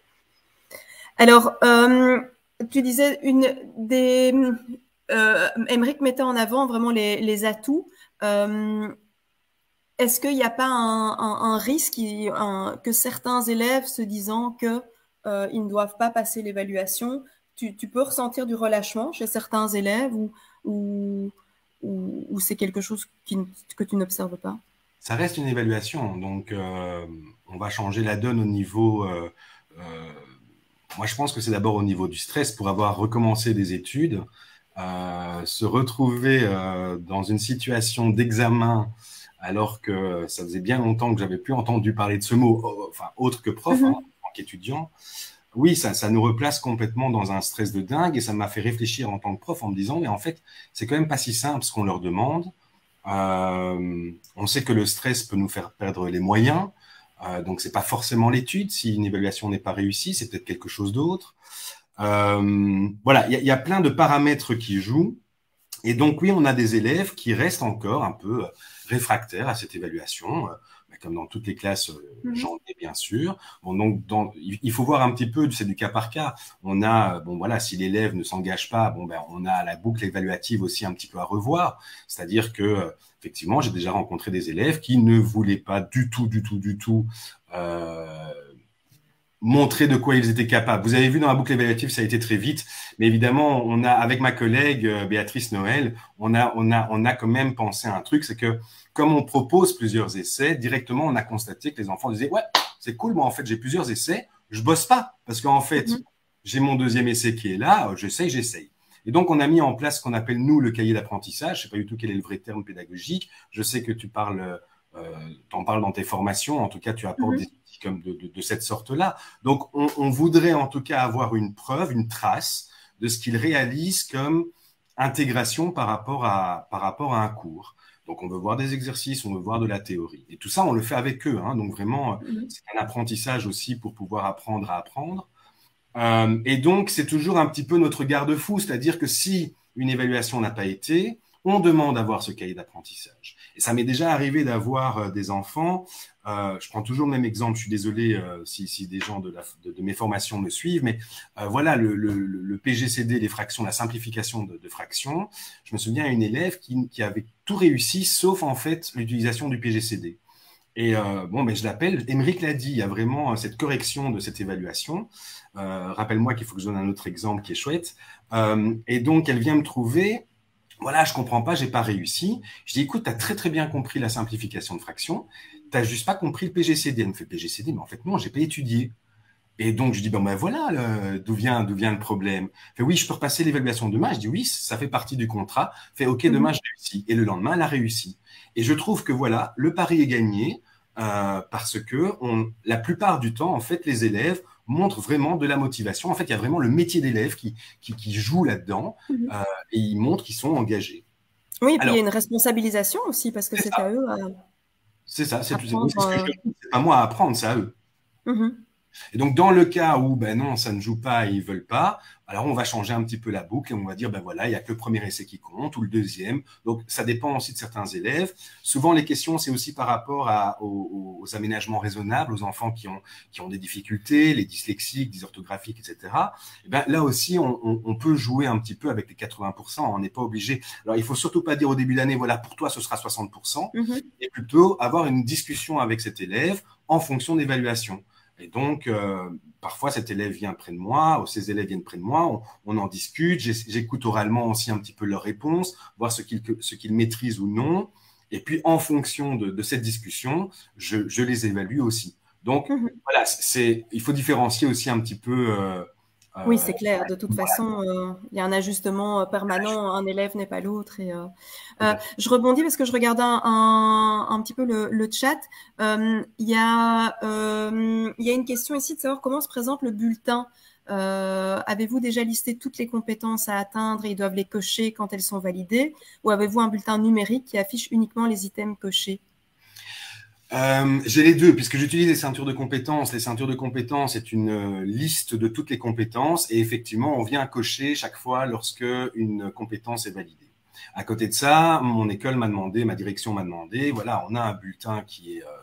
A: Alors euh, tu disais une des euh, Émeric mettait en avant vraiment les, les atouts. Euh, est-ce qu'il n'y a pas un, un, un risque un, que certains élèves se disant que euh, ils ne doivent pas passer l'évaluation, tu, tu peux ressentir du relâchement chez certains élèves ou, ou, ou, ou c'est quelque chose qui, que tu n'observes pas?
B: Ça reste une évaluation, donc euh, on va changer la donne au niveau... Euh, euh, moi, je pense que c'est d'abord au niveau du stress pour avoir recommencé des études. Euh, se retrouver euh, dans une situation d'examen alors que ça faisait bien longtemps que j'avais plus entendu parler de ce mot, enfin autre que prof, mm-hmm. hein, en tant qu'étudiant. Oui, ça, ça nous replace complètement dans un stress de dingue et ça m'a fait réfléchir en tant que prof en me disant mais en fait c'est quand même pas si simple ce qu'on leur demande. Euh, on sait que le stress peut nous faire perdre les moyens, euh, donc c'est pas forcément l'étude. Si une évaluation n'est pas réussie, c'est peut-être quelque chose d'autre. Euh, voilà, il y, y a plein de paramètres qui jouent. Et donc, oui, on a des élèves qui restent encore un peu réfractaires à cette évaluation, euh, comme dans toutes les classes, euh, mmh. j'en ai bien sûr. Bon, donc, dans, il faut voir un petit peu, c'est du cas par cas. On a, bon, voilà, si l'élève ne s'engage pas, bon, ben, on a la boucle évaluative aussi un petit peu à revoir. C'est-à-dire que, euh, effectivement, j'ai déjà rencontré des élèves qui ne voulaient pas du tout, du tout, du tout, euh, montrer de quoi ils étaient capables. Vous avez vu dans la boucle évaluative, ça a été très vite, mais évidemment, on a, avec ma collègue euh, Béatrice Noël, on a, on a, on a quand même pensé à un truc, c'est que comme on propose plusieurs essais, directement, on a constaté que les enfants disaient, ouais, c'est cool, moi en fait, j'ai plusieurs essais, je bosse pas, parce qu'en fait, mmh. j'ai mon deuxième essai qui est là, j'essaye, j'essaye. Et donc, on a mis en place ce qu'on appelle, nous, le cahier d'apprentissage. Je sais pas du tout quel est le vrai terme pédagogique. Je sais que tu parles, euh, t'en parles dans tes formations. En tout cas, tu apportes mmh. des outils comme de, de, de cette sorte-là. Donc, on, on voudrait en tout cas avoir une preuve, une trace de ce qu'ils réalisent comme intégration par rapport à, par rapport à un cours. Donc, on veut voir des exercices, on veut voir de la théorie. Et tout ça, on le fait avec eux. Hein. Donc, vraiment, mmh. c'est un apprentissage aussi pour pouvoir apprendre à apprendre. Euh, et donc, c'est toujours un petit peu notre garde-fou, c'est-à-dire que si une évaluation n'a pas été, on demande d'avoir ce cahier d'apprentissage. Et ça m'est déjà arrivé d'avoir euh, des enfants, euh, je prends toujours le même exemple, je suis désolé euh, si, si des gens de, la, de, de mes formations me suivent, mais euh, voilà, le, le, le P G C D, les fractions, la simplification de, de fractions, je me souviens à une élève qui, qui avait tout réussi, sauf en fait l'utilisation du P G C D. Et euh, bon, ben je l'appelle, Émeric l'a dit, il y a vraiment euh, cette correction de cette évaluation. Euh, rappelle-moi qu'il faut que je donne un autre exemple qui est chouette. Euh, et donc, elle vient me trouver Voilà, je comprends pas, j'ai pas réussi. Je dis, écoute, tu as très très bien compris la simplification de fraction, tu n'as juste pas compris le P G C D. Elle me fait P G C D, mais en fait non, j'ai pas étudié. Et donc je dis, bon ben voilà, d'où vient, d'où vient le problème. Elle fait, oui, je peux repasser l'évaluation demain. Je dis, oui, ça fait partie du contrat. Elle fait, ok, demain
A: Mhm.
B: je réussis. Et le lendemain, elle a réussi. Et je trouve que voilà, le pari est gagné euh, parce que on, la plupart du temps, en fait, les élèves montrent vraiment de la motivation. En fait, il y a vraiment le métier d'élève qui, qui, qui joue là-dedans
A: Mhm.
B: euh, et ils montrent qu'ils sont engagés.
A: Oui, et puis il y a
B: Alors,
A: une responsabilisation aussi, parce que
B: c'est
A: c'est à
B: ça,
A: eux à,
B: c'est ça, c'est
A: à
B: oui, c'est
A: prendre.
B: ce que je
A: euh,
B: leur dis. C'est pas moi à apprendre, c'est à eux.
A: mhm.
B: Et donc, dans le cas où, ben non, ça ne joue pas et ils veulent pas, alors on va changer un petit peu la boucle et on va dire, ben voilà, il y a que le premier essai qui compte ou le deuxième. Donc, ça dépend aussi de certains élèves. Souvent, les questions, c'est aussi par rapport à, aux, aux aménagements raisonnables, aux enfants qui ont, qui ont des difficultés, les dyslexiques, dysorthographiques, et cetera. Et ben, là aussi, on, on, on peut jouer un petit peu avec les quatre-vingts pour cent. On n'est pas obligé. Alors, il faut surtout pas dire au début d'année, voilà, pour toi, ce sera soixante pour cent.
A: Mhm.
B: Et plutôt avoir une discussion avec cet élève en fonction d'évaluation. Et donc, euh, parfois, cet élève vient près de moi, ou ces élèves viennent près de moi, on, on en discute, j'écoute oralement aussi un petit peu leurs réponses, voir ce qu'ils ce qu'ils maîtrisent ou non. Et puis, en fonction de, de cette discussion, je, je les évalue aussi. Donc,
A: Mhm.
B: voilà, c'est, il faut différencier aussi un petit peu. Euh,
A: Oui,
B: euh,
A: c'est clair. De toute façon, euh, il y a un ajustement euh, permanent. Un élève n'est pas l'autre. Et euh, euh, je rebondis parce que je regardais un, un, un petit peu le, le chat. Euh, Il y a, euh, il y a une question ici de savoir comment se présente le bulletin. Euh, avez-vous déjà listé toutes les compétences à atteindre et ils doivent les cocher quand elles sont validées, ou avez-vous un bulletin numérique qui affiche uniquement les items cochés?
B: Euh, j'ai les deux, puisque j'utilise les ceintures de compétences. Les ceintures de compétences, c'est une euh, liste de toutes les compétences et effectivement, on vient cocher chaque fois lorsque une compétence est validée. À côté de ça, mon école m'a demandé, ma direction m'a demandé, voilà, on a un bulletin qui est euh,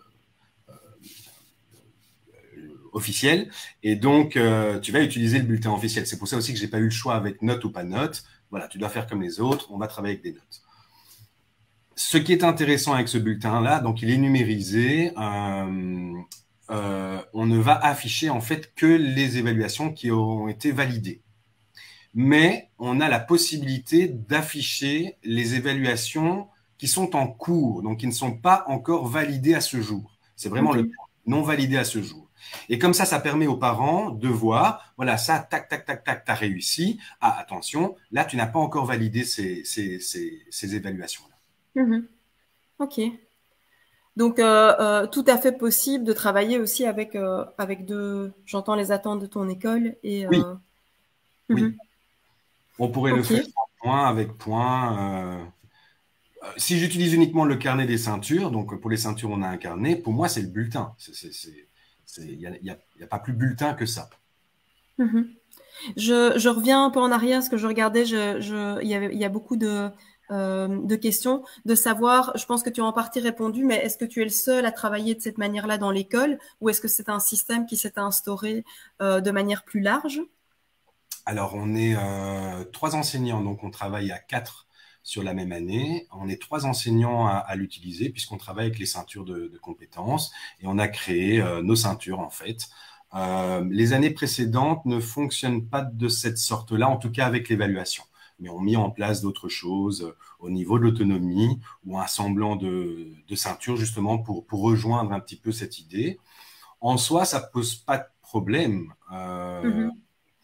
B: officiel et donc euh, tu vas utiliser le bulletin officiel. C'est pour ça aussi que j'ai pas eu le choix avec note ou pas note. Voilà, tu dois faire comme les autres, on va travailler avec des notes. Ce qui est intéressant avec ce bulletin-là, donc il est numérisé, euh, euh, on ne va afficher en fait que les évaluations qui ont été validées. Mais on a la possibilité d'afficher les évaluations qui sont en cours, donc qui ne sont pas encore validées à ce jour. C'est vraiment le
A: Ok.
B: terme, non validé à ce jour. Et comme ça, ça permet aux parents de voir, voilà, ça, tac, tac, tac, tac, t'as réussi. Ah, attention, là, tu n'as pas encore validé ces, ces, ces, ces évaluations-là.
A: Mhm. Ok. Donc, euh, euh, tout à fait possible de travailler aussi avec, euh, avec deux, j'entends les attentes de ton école et
B: Oui,
A: euh,
B: oui.
A: mhm.
B: On pourrait le
A: Ok.
B: faire point avec point. Euh, euh, si j'utilise uniquement le carnet des ceintures, donc pour les ceintures, on a un carnet, pour moi, c'est le bulletin. Il n'y a, y a, y a pas plus bulletin que ça.
A: Mhm. Je, je reviens un peu en arrière parce que je regardais, je, je, il y avait, il y a beaucoup de, euh, de questions, de savoir, je pense que tu as en partie répondu, mais est-ce que tu es le seul à travailler de cette manière-là dans l'école ou est-ce que c'est un système qui s'est instauré euh, de manière plus large?
B: Alors, on est euh, trois enseignants, donc on travaille à quatre sur la même année. On est trois enseignants à, à l'utiliser puisqu'on travaille avec les ceintures de, de compétences et on a créé euh, nos ceintures en fait. Euh, les années précédentes ne fonctionnent pas de cette sorte-là, en tout cas avec l'évaluation, mais ont mis en place d'autres choses euh, au niveau de l'autonomie ou un semblant de, de ceinture justement pour, pour rejoindre un petit peu cette idée. En soi, ça pose pas de problème. Euh,
A: Mhm.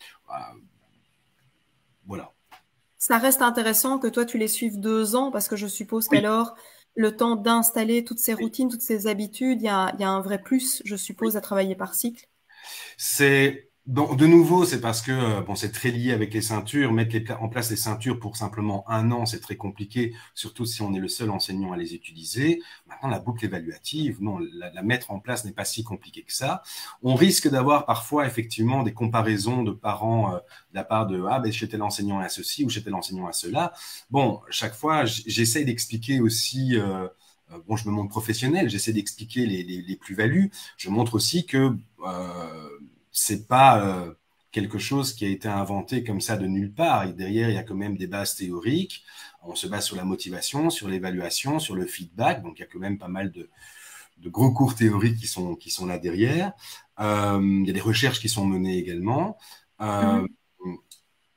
B: voilà.
A: Ça reste intéressant que toi, tu les suives deux ans parce que je suppose
B: Oui,
A: qu'alors, le temps d'installer toutes ces
B: oui,
A: routines, toutes ces habitudes, il y a, il y a un vrai plus, je
B: oui.
A: suppose, à travailler par cycle.
B: C'est bon, de nouveau, c'est parce que euh, bon, c'est très lié avec les ceintures. Mettre les pla- en place les ceintures pour simplement un an, c'est très compliqué, surtout si on est le seul enseignant à les utiliser. Maintenant, la boucle évaluative, non, la, la mettre en place n'est pas si compliqué que ça. On risque d'avoir parfois effectivement des comparaisons de parents euh, de la part de ah ben chez tel enseignant à ceci ou chez tel enseignant à cela. Bon, chaque fois, j- j'essaye d'expliquer aussi. Euh, euh, Bon, je me montre professionnel, j'essaie d'expliquer les, les, les plus-values. Je montre aussi que euh, c'est pas euh, quelque chose qui a été inventé comme ça de nulle part. Et derrière, il y a quand même des bases théoriques. On se base sur la motivation, sur l'évaluation, sur le feedback. Donc, il y a quand même pas mal de, de gros cours théoriques qui sont, qui sont là derrière. Euh, il y a des recherches qui sont menées également. Euh,
A: Mhm.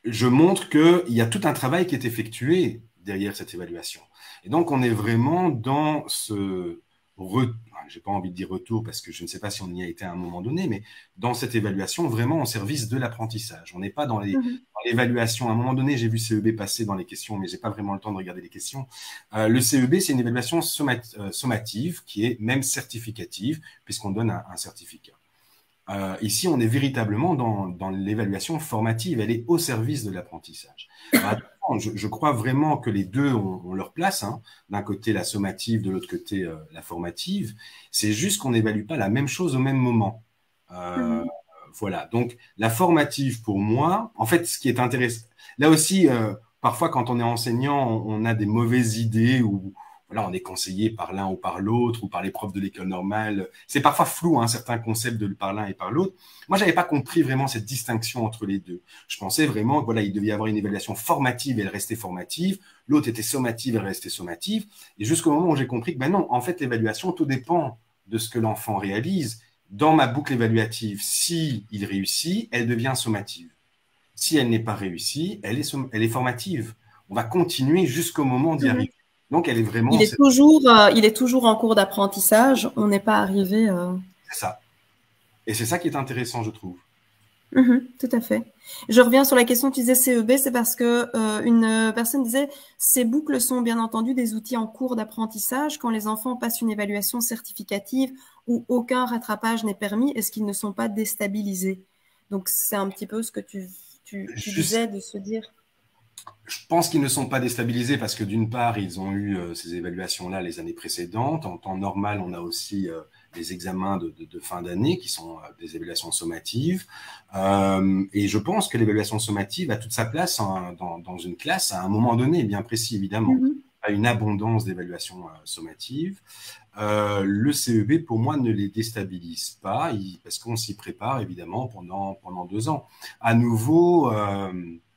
B: je montre qu'il y a tout un travail qui est effectué derrière cette évaluation. Et donc, on est vraiment dans ce retour, j'ai pas envie de dire retour parce que je ne sais pas si on y a été à un moment donné, mais dans cette évaluation vraiment au service de l'apprentissage. On n'est pas dans les, mmh. dans l'évaluation. À un moment donné, j'ai vu C E B passer dans les questions, mais j'ai pas vraiment le temps de regarder les questions. Euh, le C E B, c'est une évaluation somat euh, sommative qui est même certificative puisqu'on donne un, un certificat. Euh, ici, on est véritablement dans, dans l'évaluation formative. Elle est au service de l'apprentissage. Je, je crois vraiment que les deux ont, ont leur place. Hein. D'un côté, la sommative, de l'autre côté, euh, la formative. C'est juste qu'on n'évalue pas la même chose au même moment. Euh, mmh. Voilà. Donc, la formative, pour moi, en fait, ce qui est intéressant, là aussi, euh, parfois, quand on est enseignant, on, on a des mauvaises idées ou voilà, on est conseillé par l'un ou par l'autre ou par les profs de l'école normale. C'est parfois flou, hein, certains concepts de par l'un et par l'autre. Moi, j'avais pas compris vraiment cette distinction entre les deux. Je pensais vraiment que voilà, il devait y avoir une évaluation formative et elle restait formative. L'autre était sommative et elle restait sommative. Et jusqu'au moment où j'ai compris que ben non, en fait, l'évaluation, tout dépend de ce que l'enfant réalise. Dans ma boucle évaluative, si il réussit, elle devient sommative. Si elle n'est pas réussie, elle est, elle est formative. On va continuer jusqu'au moment d'y arriver. Donc, elle est vraiment.
A: Il est toujours, euh, il est toujours en cours d'apprentissage. On n'est pas arrivé. Euh...
B: C'est ça. Et c'est ça qui est intéressant, je trouve.
A: Mmh, tout à fait. Je reviens sur la question que tu disais C E B, c'est parce que euh, une personne disait ces boucles sont bien entendu des outils en cours d'apprentissage. Quand les enfants passent une évaluation certificative où aucun rattrapage n'est permis, est-ce qu'ils ne sont pas déstabilisés? Donc, c'est un petit peu ce que tu, tu, tu Juste... disais de se dire.
B: Je pense qu'ils ne sont pas déstabilisés parce que d'une part, ils ont eu euh, ces évaluations-là les années précédentes. En temps normal, on a aussi euh, les examens de, de, de fin d'année qui sont euh, des évaluations sommatives. Euh, et je pense que l'évaluation sommative a toute sa place en, dans, dans une classe à un moment donné, bien précis évidemment. Mm-hmm. À une abondance d'évaluations euh, sommatives. Euh, le C E B, pour moi, ne les déstabilise pas il, parce qu'on s'y prépare évidemment pendant, pendant deux ans. À nouveau... Euh,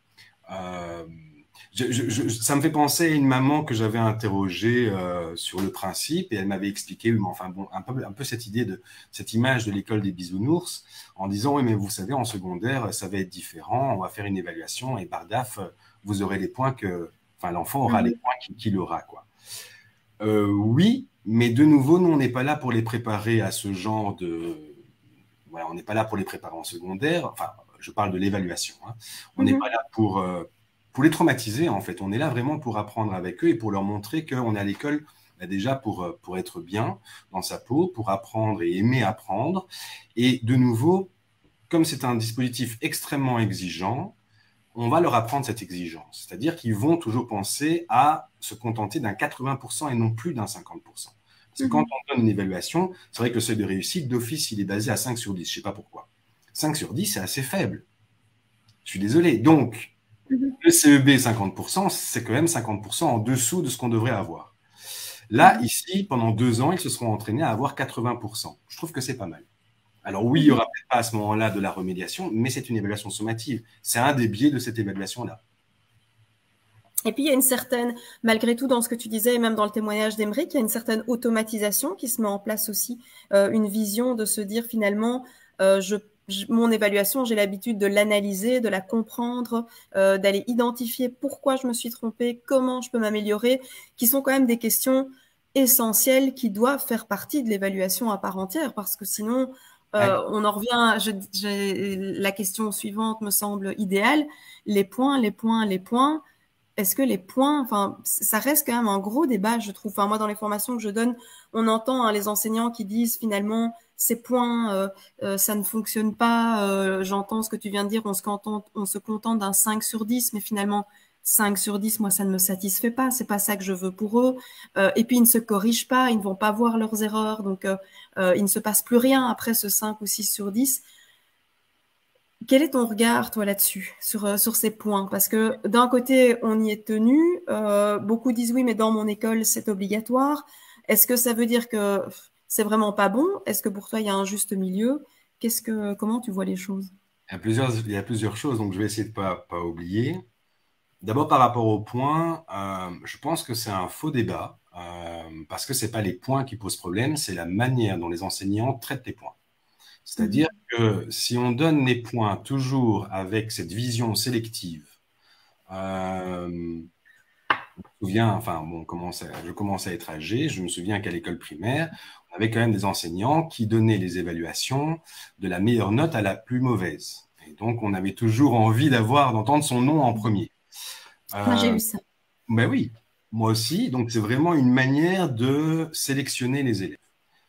B: Euh, je, je, je, ça me fait penser à une maman que j'avais interrogée euh, sur le principe et elle m'avait expliqué, enfin bon, un peu, un peu cette idée de cette image de l'école des bisounours en disant oui mais vous savez en secondaire ça va être différent, on va faire une évaluation et bardaf vous aurez les points que, enfin l'enfant aura mmh. les points qu'il qu'il aura quoi. Euh, oui, mais de nouveau nous on n'est pas là pour les préparer à ce genre de, voilà on n'est pas là pour les préparer en secondaire, enfin. Je parle de l'évaluation. Hein. On n'est mmh. pas là pour, euh, pour les traumatiser, en fait. On est là vraiment pour apprendre avec eux et pour leur montrer qu'on est à l'école bah, déjà pour, pour être bien dans sa peau, pour apprendre et aimer apprendre. Et de nouveau, comme c'est un dispositif extrêmement exigeant, on va leur apprendre cette exigence. C'est-à-dire qu'ils vont toujours penser à se contenter d'un quatre-vingts pour cent et non plus d'un cinquante pour cent. Parce que mmh. quand on donne une évaluation, c'est vrai que le seuil de réussite, d'office, il est basé à cinq sur dix. Je ne sais pas pourquoi. cinq sur dix, c'est assez faible. Je suis désolé. Donc, mmh. le C E B cinquante pour cent, c'est quand même cinquante pour cent en dessous de ce qu'on devrait avoir. Là, mmh. ici, pendant deux ans, ils se seront entraînés à avoir quatre-vingts pour cent. Je trouve que c'est pas mal. Alors oui, il n'y aura peut-être pas à ce moment-là de la remédiation, mais c'est une évaluation sommative. C'est un des biais de cette évaluation-là.
A: Et puis, il y a une certaine, malgré tout, dans ce que tu disais, et même dans le témoignage d'Aymeric, il y a une certaine automatisation qui se met en place aussi. Euh, une vision de se dire, finalement, euh, je mon évaluation, j'ai l'habitude de l'analyser, de la comprendre, euh, d'aller identifier pourquoi je me suis trompée, comment je peux m'améliorer, qui sont quand même des questions essentielles qui doivent faire partie de l'évaluation à part entière, parce que sinon, euh, ouais. on en revient, je, je, la question suivante me semble idéale, les points, les points, les points, est-ce que les points, enfin, ça reste quand même un gros débat, je trouve. Enfin, moi, dans les formations que je donne, on entend hein, les enseignants qui disent finalement, ces points, euh, euh, ça ne fonctionne pas. Euh, J'entends ce que tu viens de dire, on se contente, on se contente d'un cinq sur dix, mais finalement, cinq sur dix, moi, ça ne me satisfait pas. C'est pas ça que je veux pour eux. Euh, et puis, ils ne se corrigent pas, ils ne vont pas voir leurs erreurs. Donc, euh, euh, il ne se passe plus rien après ce cinq ou six sur dix. Quel est ton regard, toi, là-dessus, sur, sur ces points? Parce que d'un côté, on y est tenu. Euh, beaucoup disent oui, mais dans mon école, c'est obligatoire. Est-ce que ça veut dire que c'est vraiment pas bon? Est-ce que pour toi, il y a un juste milieu? Qu'est-ce que, comment tu vois les choses?
B: Il y a plusieurs, il y a plusieurs choses, donc je vais essayer de ne pas, pas oublier. D'abord, par rapport aux points, euh, je pense que c'est un faux débat, euh, parce que ce n'est pas les points qui posent problème, c'est la manière dont les enseignants traitent les points. C'est-à-dire que si on donne les points toujours avec cette vision sélective, Euh, je me souviens, enfin, bon, commence à, je commence à être âgé. Je me souviens qu'à l'école primaire, on avait quand même des enseignants qui donnaient les évaluations de la meilleure note à la plus mauvaise. Et donc, on avait toujours envie d'avoir, d'entendre son nom en premier.
A: Moi, j'ai
B: Euh,
A: eu ça.
B: ben oui, moi aussi. Donc, c'est vraiment une manière de sélectionner les élèves.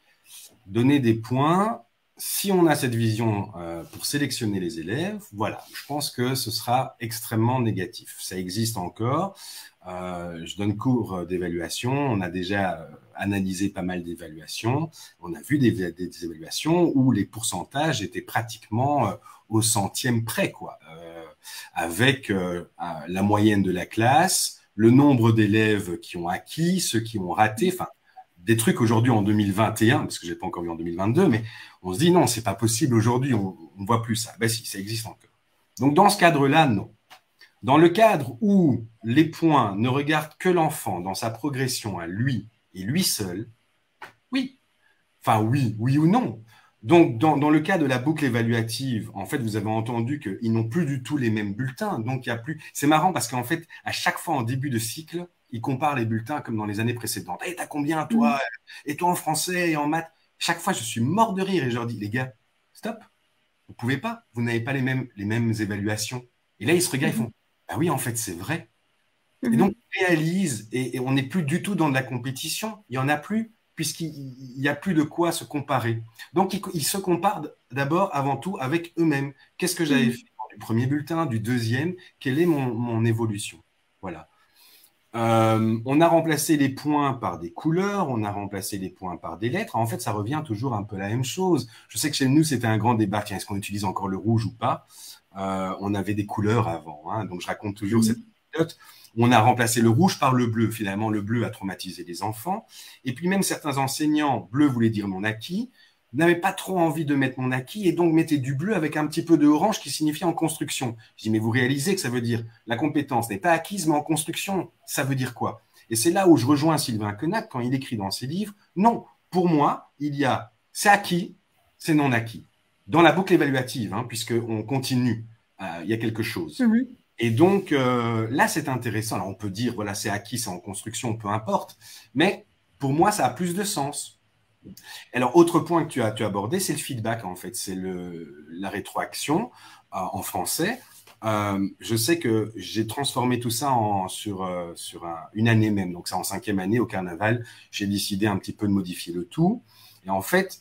B: Donner des points. Si on a cette vision euh, pour sélectionner les élèves, voilà, je pense que ce sera extrêmement négatif. Ça existe encore. Euh, je donne cours d'évaluation. On a déjà euh, analysé pas mal d'évaluations. On a vu des, des, des évaluations où les pourcentages étaient pratiquement euh, au centième près, quoi, euh, avec euh, la moyenne de la classe, le nombre d'élèves qui ont acquis, ceux qui ont raté, enfin, des trucs aujourd'hui en deux mille vingt et un, parce que j'ai pas encore vu en deux mille vingt-deux, mais on se dit non, c'est pas possible aujourd'hui, on ne voit plus ça. Ben si, ça existe encore. Donc dans ce cadre-là, non. Dans le cadre où les points ne regardent que l'enfant dans sa progression à lui et lui seul, oui. Enfin oui, oui ou non. Donc dans, dans le cas de la boucle évaluative, en fait, vous avez entendu qu'ils n'ont plus du tout les mêmes bulletins. Donc il y a plus. C'est marrant parce qu'en fait, à chaque fois en début de cycle, ils comparent les bulletins comme dans les années précédentes. Hey, t'as combien toi? Mmh. Et toi en français et en maths? Chaque fois, je suis mort de rire et je leur dis, les gars, stop, vous pouvez pas, vous n'avez pas les mêmes, les mêmes évaluations. Et là, ils se regardent, mmh. ils font, bah oui, en fait, c'est vrai. Mmh. Et donc, on réalise, et, et on n'est plus du tout dans de la compétition, il n'y en a plus, puisqu'il n'y a plus de quoi se comparer. Donc, ils, ils se comparent d'abord, avant tout, avec eux-mêmes. Qu'est-ce que j'avais mmh. fait du premier bulletin, du deuxième? Quelle est mon, mon évolution? Voilà. Euh, on a remplacé les points par des couleurs, on a remplacé les points par des lettres. En fait, ça revient toujours un peu la même chose. Je sais que chez nous, c'était un grand débat. Tiens, est-ce qu'on utilise encore le rouge ou pas? euh, On avait des couleurs avant. Hein, donc, je raconte toujours mmh. cette anecdote. On a remplacé le rouge par le bleu. Finalement, le bleu a traumatisé les enfants. Et puis, même certains enseignants, bleu voulait dire non acquis, n'avaient pas trop envie de mettre mon acquis et donc mettaient du bleu avec un petit peu de orange qui signifiait en construction. Je dis, mais vous réalisez que ça veut dire la compétence n'est pas acquise, mais en construction, ça veut dire quoi? Et c'est là où je rejoins Sylvain Quenac quand il écrit dans ses livres, non, pour moi, il y a c'est acquis, c'est non acquis. Dans la boucle évaluative, hein, puisqu'on continue, euh, il y a quelque chose. Mm-hmm. Et donc, euh, là, c'est intéressant. Alors, on peut dire, voilà, c'est acquis, c'est en construction, peu importe. Mais pour moi, ça a plus de sens. Alors, autre point que tu as, tu as abordé, c'est le feedback, en fait. C'est le, la rétroaction euh, en français. Euh, je sais que j'ai transformé tout ça en, sur, euh, sur un, une année même. Donc, c'est en cinquième année, au carnaval, j'ai décidé un petit peu de modifier le tout. Et en fait,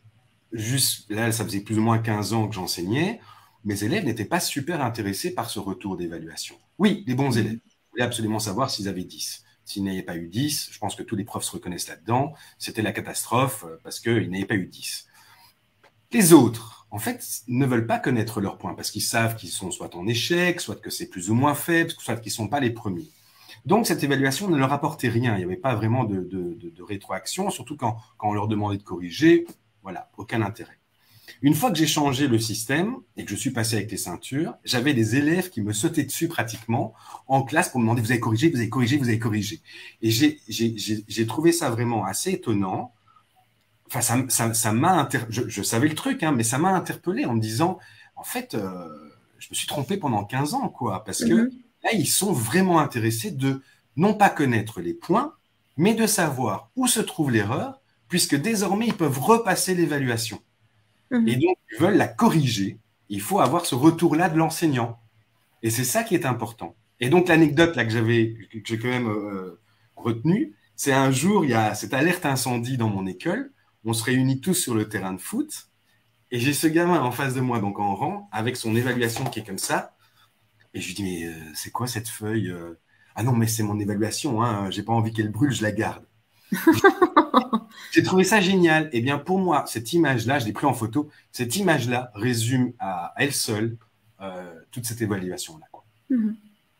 B: juste là, ça faisait plus ou moins quinze ans que j'enseignais. Mes élèves n'étaient pas super intéressés par ce retour d'évaluation. Oui, les bons élèves. Je voulais absolument savoir s'ils avaient dix. S'ils n'avaient pas eu dix, je pense que tous les profs se reconnaissent là-dedans, c'était la catastrophe parce qu'ils n'avaient pas eu dix. Les autres, en fait, ne veulent pas connaître leurs points parce qu'ils savent qu'ils sont soit en échec, soit que c'est plus ou moins faible, soit qu'ils ne sont pas les premiers. Donc, cette évaluation ne leur apportait rien. Il n'y avait pas vraiment de, de, de, de rétroaction, surtout quand, quand on leur demandait de corriger. Voilà, aucun intérêt. Une fois que j'ai changé le système et que je suis passé avec les ceintures, j'avais des élèves qui me sautaient dessus pratiquement en classe pour me demander « vous avez corrigé, vous avez corrigé, vous avez corrigé ». Et j'ai trouvé ça vraiment assez étonnant. Enfin, ça m'a ça, ça inter... je, je savais le truc, hein, mais ça m'a interpellé en me disant « en fait, euh, je me suis trompé pendant quinze ans, quoi ». Parce que mm-hmm. là, ils sont vraiment intéressés de non pas connaître les points, mais de savoir où se trouve l'erreur, puisque désormais, ils peuvent repasser l'évaluation. Et donc, ils veulent la corriger. Il faut avoir ce retour-là de l'enseignant. Et c'est ça qui est important. Et donc, l'anecdote là que j'avais, que j'ai quand même euh, retenue, c'est un jour, il y a cette alerte incendie dans mon école. On se réunit tous sur le terrain de foot. Et j'ai ce gamin en face de moi, donc en rang, avec son évaluation qui est comme ça. Et je lui dis, mais euh, c'est quoi cette feuille? Ah non, mais c'est mon évaluation. Hein. J'ai pas envie qu'elle brûle, je la garde. J'ai trouvé ça génial. Eh bien, pour moi, cette image-là, je l'ai pris en photo, cette image-là résume à elle seule euh, toute cette évaluation-là.
A: Mmh.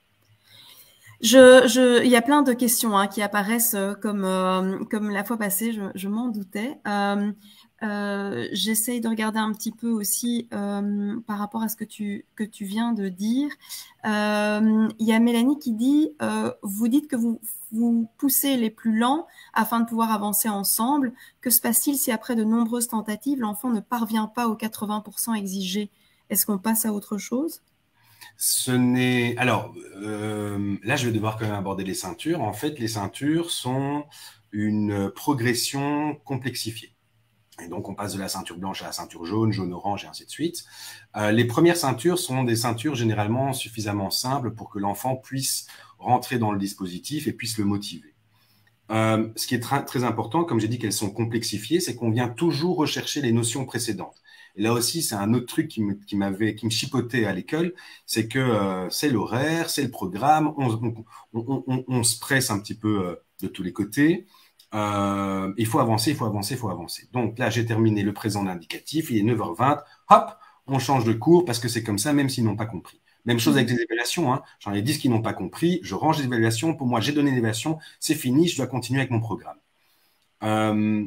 A: Je, je, il y a plein de questions hein, qui apparaissent comme, euh, comme la fois passée, je, je m'en doutais. Euh, euh, J'essaye de regarder un petit peu aussi euh, par rapport à ce que tu, que tu viens de dire. Euh, il y a Mélanie qui dit, euh, vous dites que vous, vous poussez les plus lents afin de pouvoir avancer ensemble. Que se passe-t-il si après de nombreuses tentatives, l'enfant ne parvient pas aux quatre-vingts pour cent exigés? Est-ce qu'on passe à autre chose?
B: Ce n'est... Alors, euh, là, je vais devoir quand même aborder les ceintures. En fait, les ceintures sont une progression complexifiée. Et donc, on passe de la ceinture blanche à la ceinture jaune, jaune-orange, et ainsi de suite. Euh, les premières ceintures sont des ceintures généralement suffisamment simples pour que l'enfant puisse rentrer dans le dispositif et puisse le motiver. Euh, ce qui est très, très important, comme j'ai dit qu'elles sont complexifiées, c'est qu'on vient toujours rechercher les notions précédentes. Et là aussi, c'est un autre truc qui me, qui m'avait, qui me chipotait à l'école, c'est que euh, c'est l'horaire, c'est le programme, on, on, on, on, on se presse un petit peu euh, de tous les côtés. Euh, il faut avancer, il faut avancer, il faut avancer. Donc là, j'ai terminé le présent indicatif, il est neuf heures vingt, hop, on change de cours parce que c'est comme ça, même s'ils n'ont pas compris. Même chose avec les évaluations, hein. J'en ai dix qui n'ont pas compris, je range les évaluations, pour moi j'ai donné l'évaluation, c'est fini, je dois continuer avec mon programme. Euh,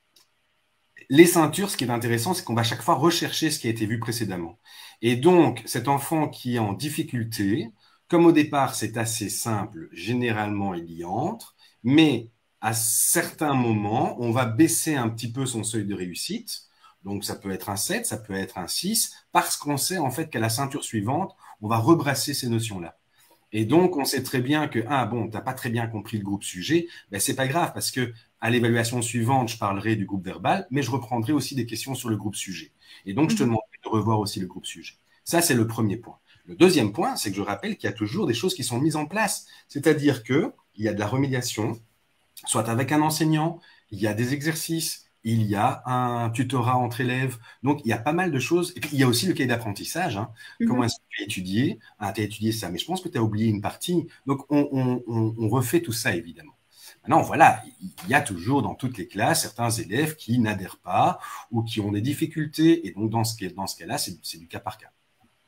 B: les ceintures, ce qui est intéressant, c'est qu'on va chaque fois rechercher ce qui a été vu précédemment. Et donc, cet enfant qui est en difficulté, comme au départ c'est assez simple, généralement il y entre, mais à certains moments, on va baisser un petit peu son seuil de réussite. Donc, ça peut être un sept, ça peut être un six, parce qu'on sait en fait qu'à la ceinture suivante, on va rebrasser ces notions-là. Et donc, on sait très bien que, ah bon, t'as pas très bien compris le groupe sujet, ben c'est pas grave, parce que à l'évaluation suivante, je parlerai du groupe verbal, mais je reprendrai aussi des questions sur le groupe sujet. Et donc, je te demanderai de revoir aussi le groupe sujet. Ça, c'est le premier point. Le deuxième point, c'est que je rappelle qu'il y a toujours des choses qui sont mises en place. C'est-à-dire qu'il y a de la remédiation, soit avec un enseignant, il y a des exercices, il y a un tutorat entre élèves. Donc, il y a pas mal de choses. Et puis, il y a aussi le cahier d'apprentissage. Hein. Mm-hmm. Comment est-ce que tu as étudié? Ah, tu as étudié ça, mais je pense que tu as oublié une partie. Donc, on, on, on, on refait tout ça, évidemment. Maintenant, voilà, il y a toujours dans toutes les classes certains élèves qui n'adhèrent pas ou qui ont des difficultés. Et donc, dans ce, dans ce cas-là, c'est du cas par cas.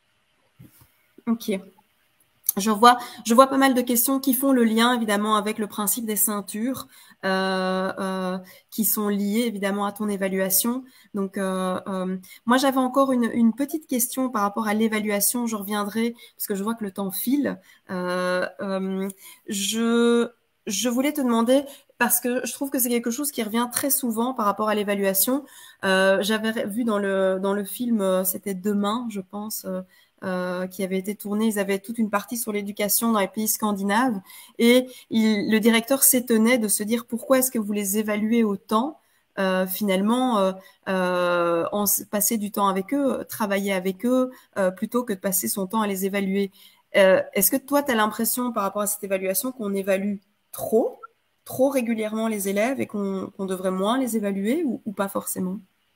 A: Ok. Je vois, je vois pas mal de questions qui font le lien évidemment avec le principe des ceintures, euh, euh, qui sont liées évidemment à ton évaluation. Donc, euh, euh, moi j'avais encore une, une petite question par rapport à l'évaluation. Je reviendrai parce que je vois que le temps file. Euh, euh, je, je voulais te demander parce que je trouve que c'est quelque chose qui revient très souvent par rapport à l'évaluation. Euh, j'avais vu dans le dans le film, c'était Demain, je pense. Euh, Euh, qui avait été tourné, ils avaient toute une partie sur l'éducation dans les pays scandinaves et il, le directeur s'étonnait de se dire pourquoi est-ce que vous les évaluez autant, euh, finalement euh, euh, en passer du temps avec eux, travailler avec eux euh, plutôt que de passer son temps à les évaluer. Euh, est-ce que toi tu as l'impression par rapport à cette évaluation qu'on évalue trop trop régulièrement les élèves et qu'on qu'on devrait moins les évaluer ou, ou pas forcément?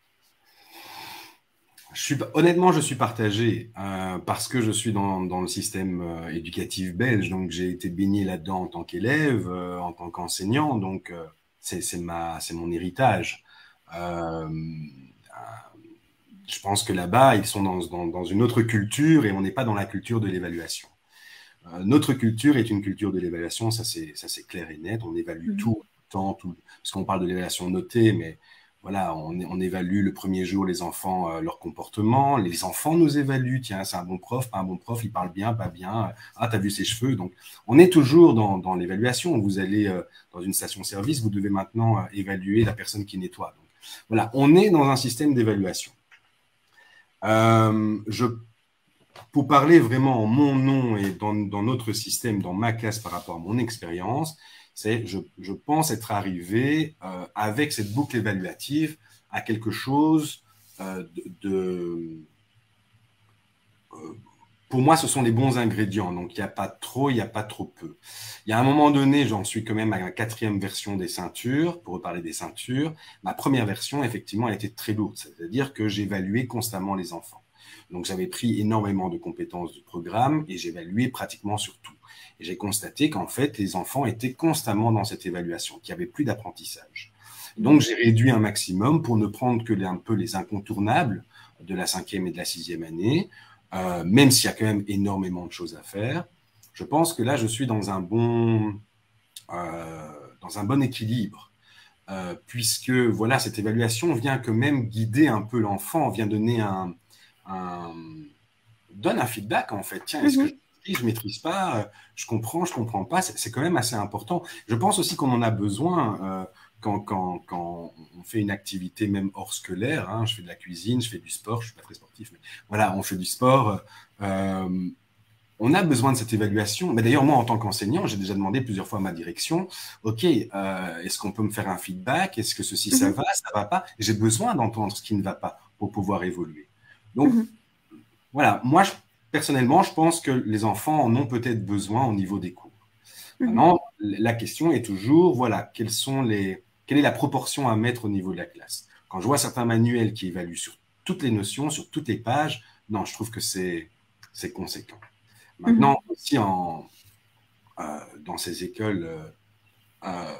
B: Je suis, honnêtement, je suis partagé euh, parce que je suis dans, dans le système euh, éducatif belge, donc j'ai été baigné là-dedans en tant qu'élève, euh, en tant qu'enseignant, donc euh, c'est ma, c'est mon héritage. Euh, je pense que là-bas, ils sont dans, dans, dans une autre culture et on n'est pas dans la culture de l'évaluation. Euh, notre culture est une culture de l'évaluation, ça c'est clair et net. On évalue mmh. tout, tout le temps, tout, parce qu'on parle de l'évaluation notée, mais voilà, on, on évalue le premier jour les enfants, euh, leur comportement. Les enfants nous évaluent. Tiens, c'est un bon prof, pas un bon prof, il parle bien, pas bien. Ah, t'as vu ses cheveux. Donc, on est toujours dans, dans l'évaluation. Vous allez euh, dans une station-service, vous devez maintenant euh, évaluer la personne qui nettoie. Donc, voilà, on est dans un système d'évaluation. Euh, je, pour parler vraiment en mon nom et dans, dans notre système, dans ma classe par rapport à mon expérience, c'est, je, je pense être arrivé euh, avec cette boucle évaluative à quelque chose euh, de... de euh, pour moi, ce sont les bons ingrédients. Donc, il n'y a pas trop, il n'y a pas trop peu. Il y a un moment donné, j'en suis quand même à la quatrième version des ceintures, pour reparler des ceintures. Ma première version, effectivement, elle était très lourde. C'est-à-dire que j'évaluais constamment les enfants. Donc, j'avais pris énormément de compétences du programme et j'évaluais pratiquement sur tout. Et j'ai constaté qu'en fait, les enfants étaient constamment dans cette évaluation, qu'il n'y avait plus d'apprentissage. Donc, j'ai réduit un maximum pour ne prendre que les, un peu les incontournables de la cinquième et de la sixième année, euh, même s'il y a quand même énormément de choses à faire. Je pense que là, je suis dans un bon, euh, dans un bon équilibre, euh, puisque voilà, cette évaluation vient quand même guider un peu l'enfant, vient donner un, un, donne un feedback en fait. Tiens, est-ce que je je ne maîtrise pas, je comprends, je ne comprends pas, c'est quand même assez important. Je pense aussi qu'on en a besoin euh, quand, quand, quand on fait une activité même hors scolaire. Hein, je fais de la cuisine, je fais du sport, je ne suis pas très sportif, mais voilà, on fait du sport. Euh, on a besoin de cette évaluation. Mais d'ailleurs, moi, en tant qu'enseignant, j'ai déjà demandé plusieurs fois à ma direction, OK, euh, est-ce qu'on peut me faire un feedback? Est-ce que ceci, ça
A: Mhm.
B: va, ça va pas? J'ai besoin d'entendre ce qui ne va pas pour pouvoir évoluer. Donc,
A: Mhm.
B: voilà, moi, je, personnellement, je pense que les enfants en ont peut-être besoin au niveau des cours.
A: Mhm.
B: Maintenant, la question est toujours, voilà, quelles sont les, quelle est la proportion à mettre au niveau de la classe? Quand je vois certains manuels qui évaluent sur toutes les notions, sur toutes les pages, non, je trouve que c'est c'est conséquent.
A: Mhm.
B: Maintenant, aussi en, euh, dans ces écoles, euh, euh,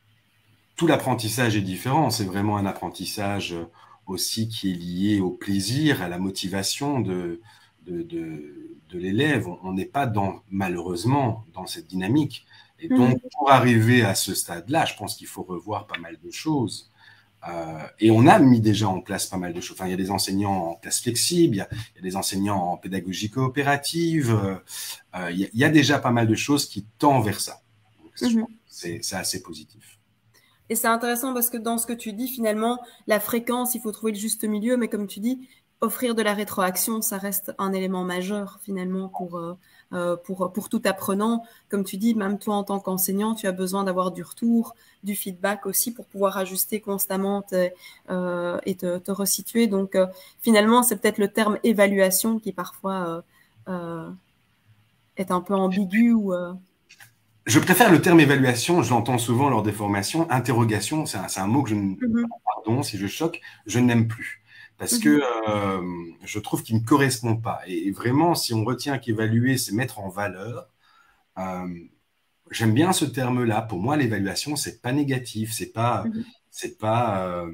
B: tout l'apprentissage est différent. C'est vraiment un apprentissage aussi qui est lié au plaisir, à la motivation de, de, de, de l'élève. On n'est pas dans, malheureusement dans cette dynamique. Et donc,
A: Mhm.
B: pour arriver à ce stade-là, je pense qu'il faut revoir pas mal de choses. Euh, et on a mis déjà en place pas mal de choses. Enfin, il y a des enseignants en classe flexible, il y a, il y a des enseignants en pédagogie coopérative. Euh, il, y a, il y a déjà pas mal de choses qui tendent vers ça. Donc, je pense
A: Mhm.
B: que c'est c'est assez positif.
A: Et c'est intéressant parce que dans ce que tu dis, finalement, la fréquence, il faut trouver le juste milieu, mais comme tu dis, offrir de la rétroaction, ça reste un élément majeur finalement pour, euh, euh, pour, pour tout apprenant. Comme tu dis, même toi en tant qu'enseignant, tu as besoin d'avoir du retour, du feedback aussi pour pouvoir ajuster constamment tes, euh, et te, te resituer. Donc euh, finalement, c'est peut-être le terme évaluation qui parfois euh, euh, est un peu ambigu ou... Euh...
B: Je préfère le terme évaluation, je l'entends souvent lors des formations. Interrogation, c'est un, un mot que je ne,
A: Mhm.
B: pardon si je choque, je n'aime plus. Parce que
A: Mhm.
B: euh, je trouve qu'il ne me correspond pas. Et, et vraiment, si on retient qu'évaluer, c'est mettre en valeur, euh, j'aime bien ce terme-là. Pour moi, l'évaluation, c'est pas négatif, c'est pas,
A: Mhm.
B: c'est pas euh,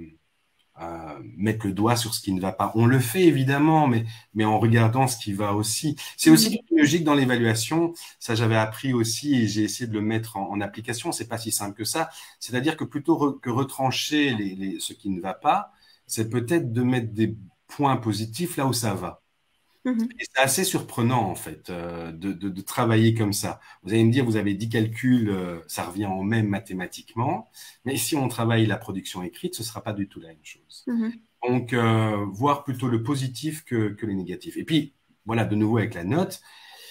B: euh, mettre le doigt sur ce qui ne va pas. On le fait évidemment, mais, mais en regardant ce qui va aussi. C'est aussi
A: Mhm.
B: une logique dans l'évaluation. Ça, j'avais appris aussi et j'ai essayé de le mettre en, en application. C'est pas si simple que ça. C'est-à-dire que plutôt re, que retrancher les, les, ce qui ne va pas, c'est peut-être de mettre des points positifs là où ça va.
A: Mhm.
B: Et c'est assez surprenant, en fait, euh, de, de, de travailler comme ça. Vous allez me dire, vous avez dix calculs, euh, ça revient au même mathématiquement, mais si on travaille la production écrite, ce sera pas du tout la même chose.
A: Mhm.
B: Donc, euh, voir plutôt le positif que, que les négatifs. Et puis, voilà, de nouveau avec la note,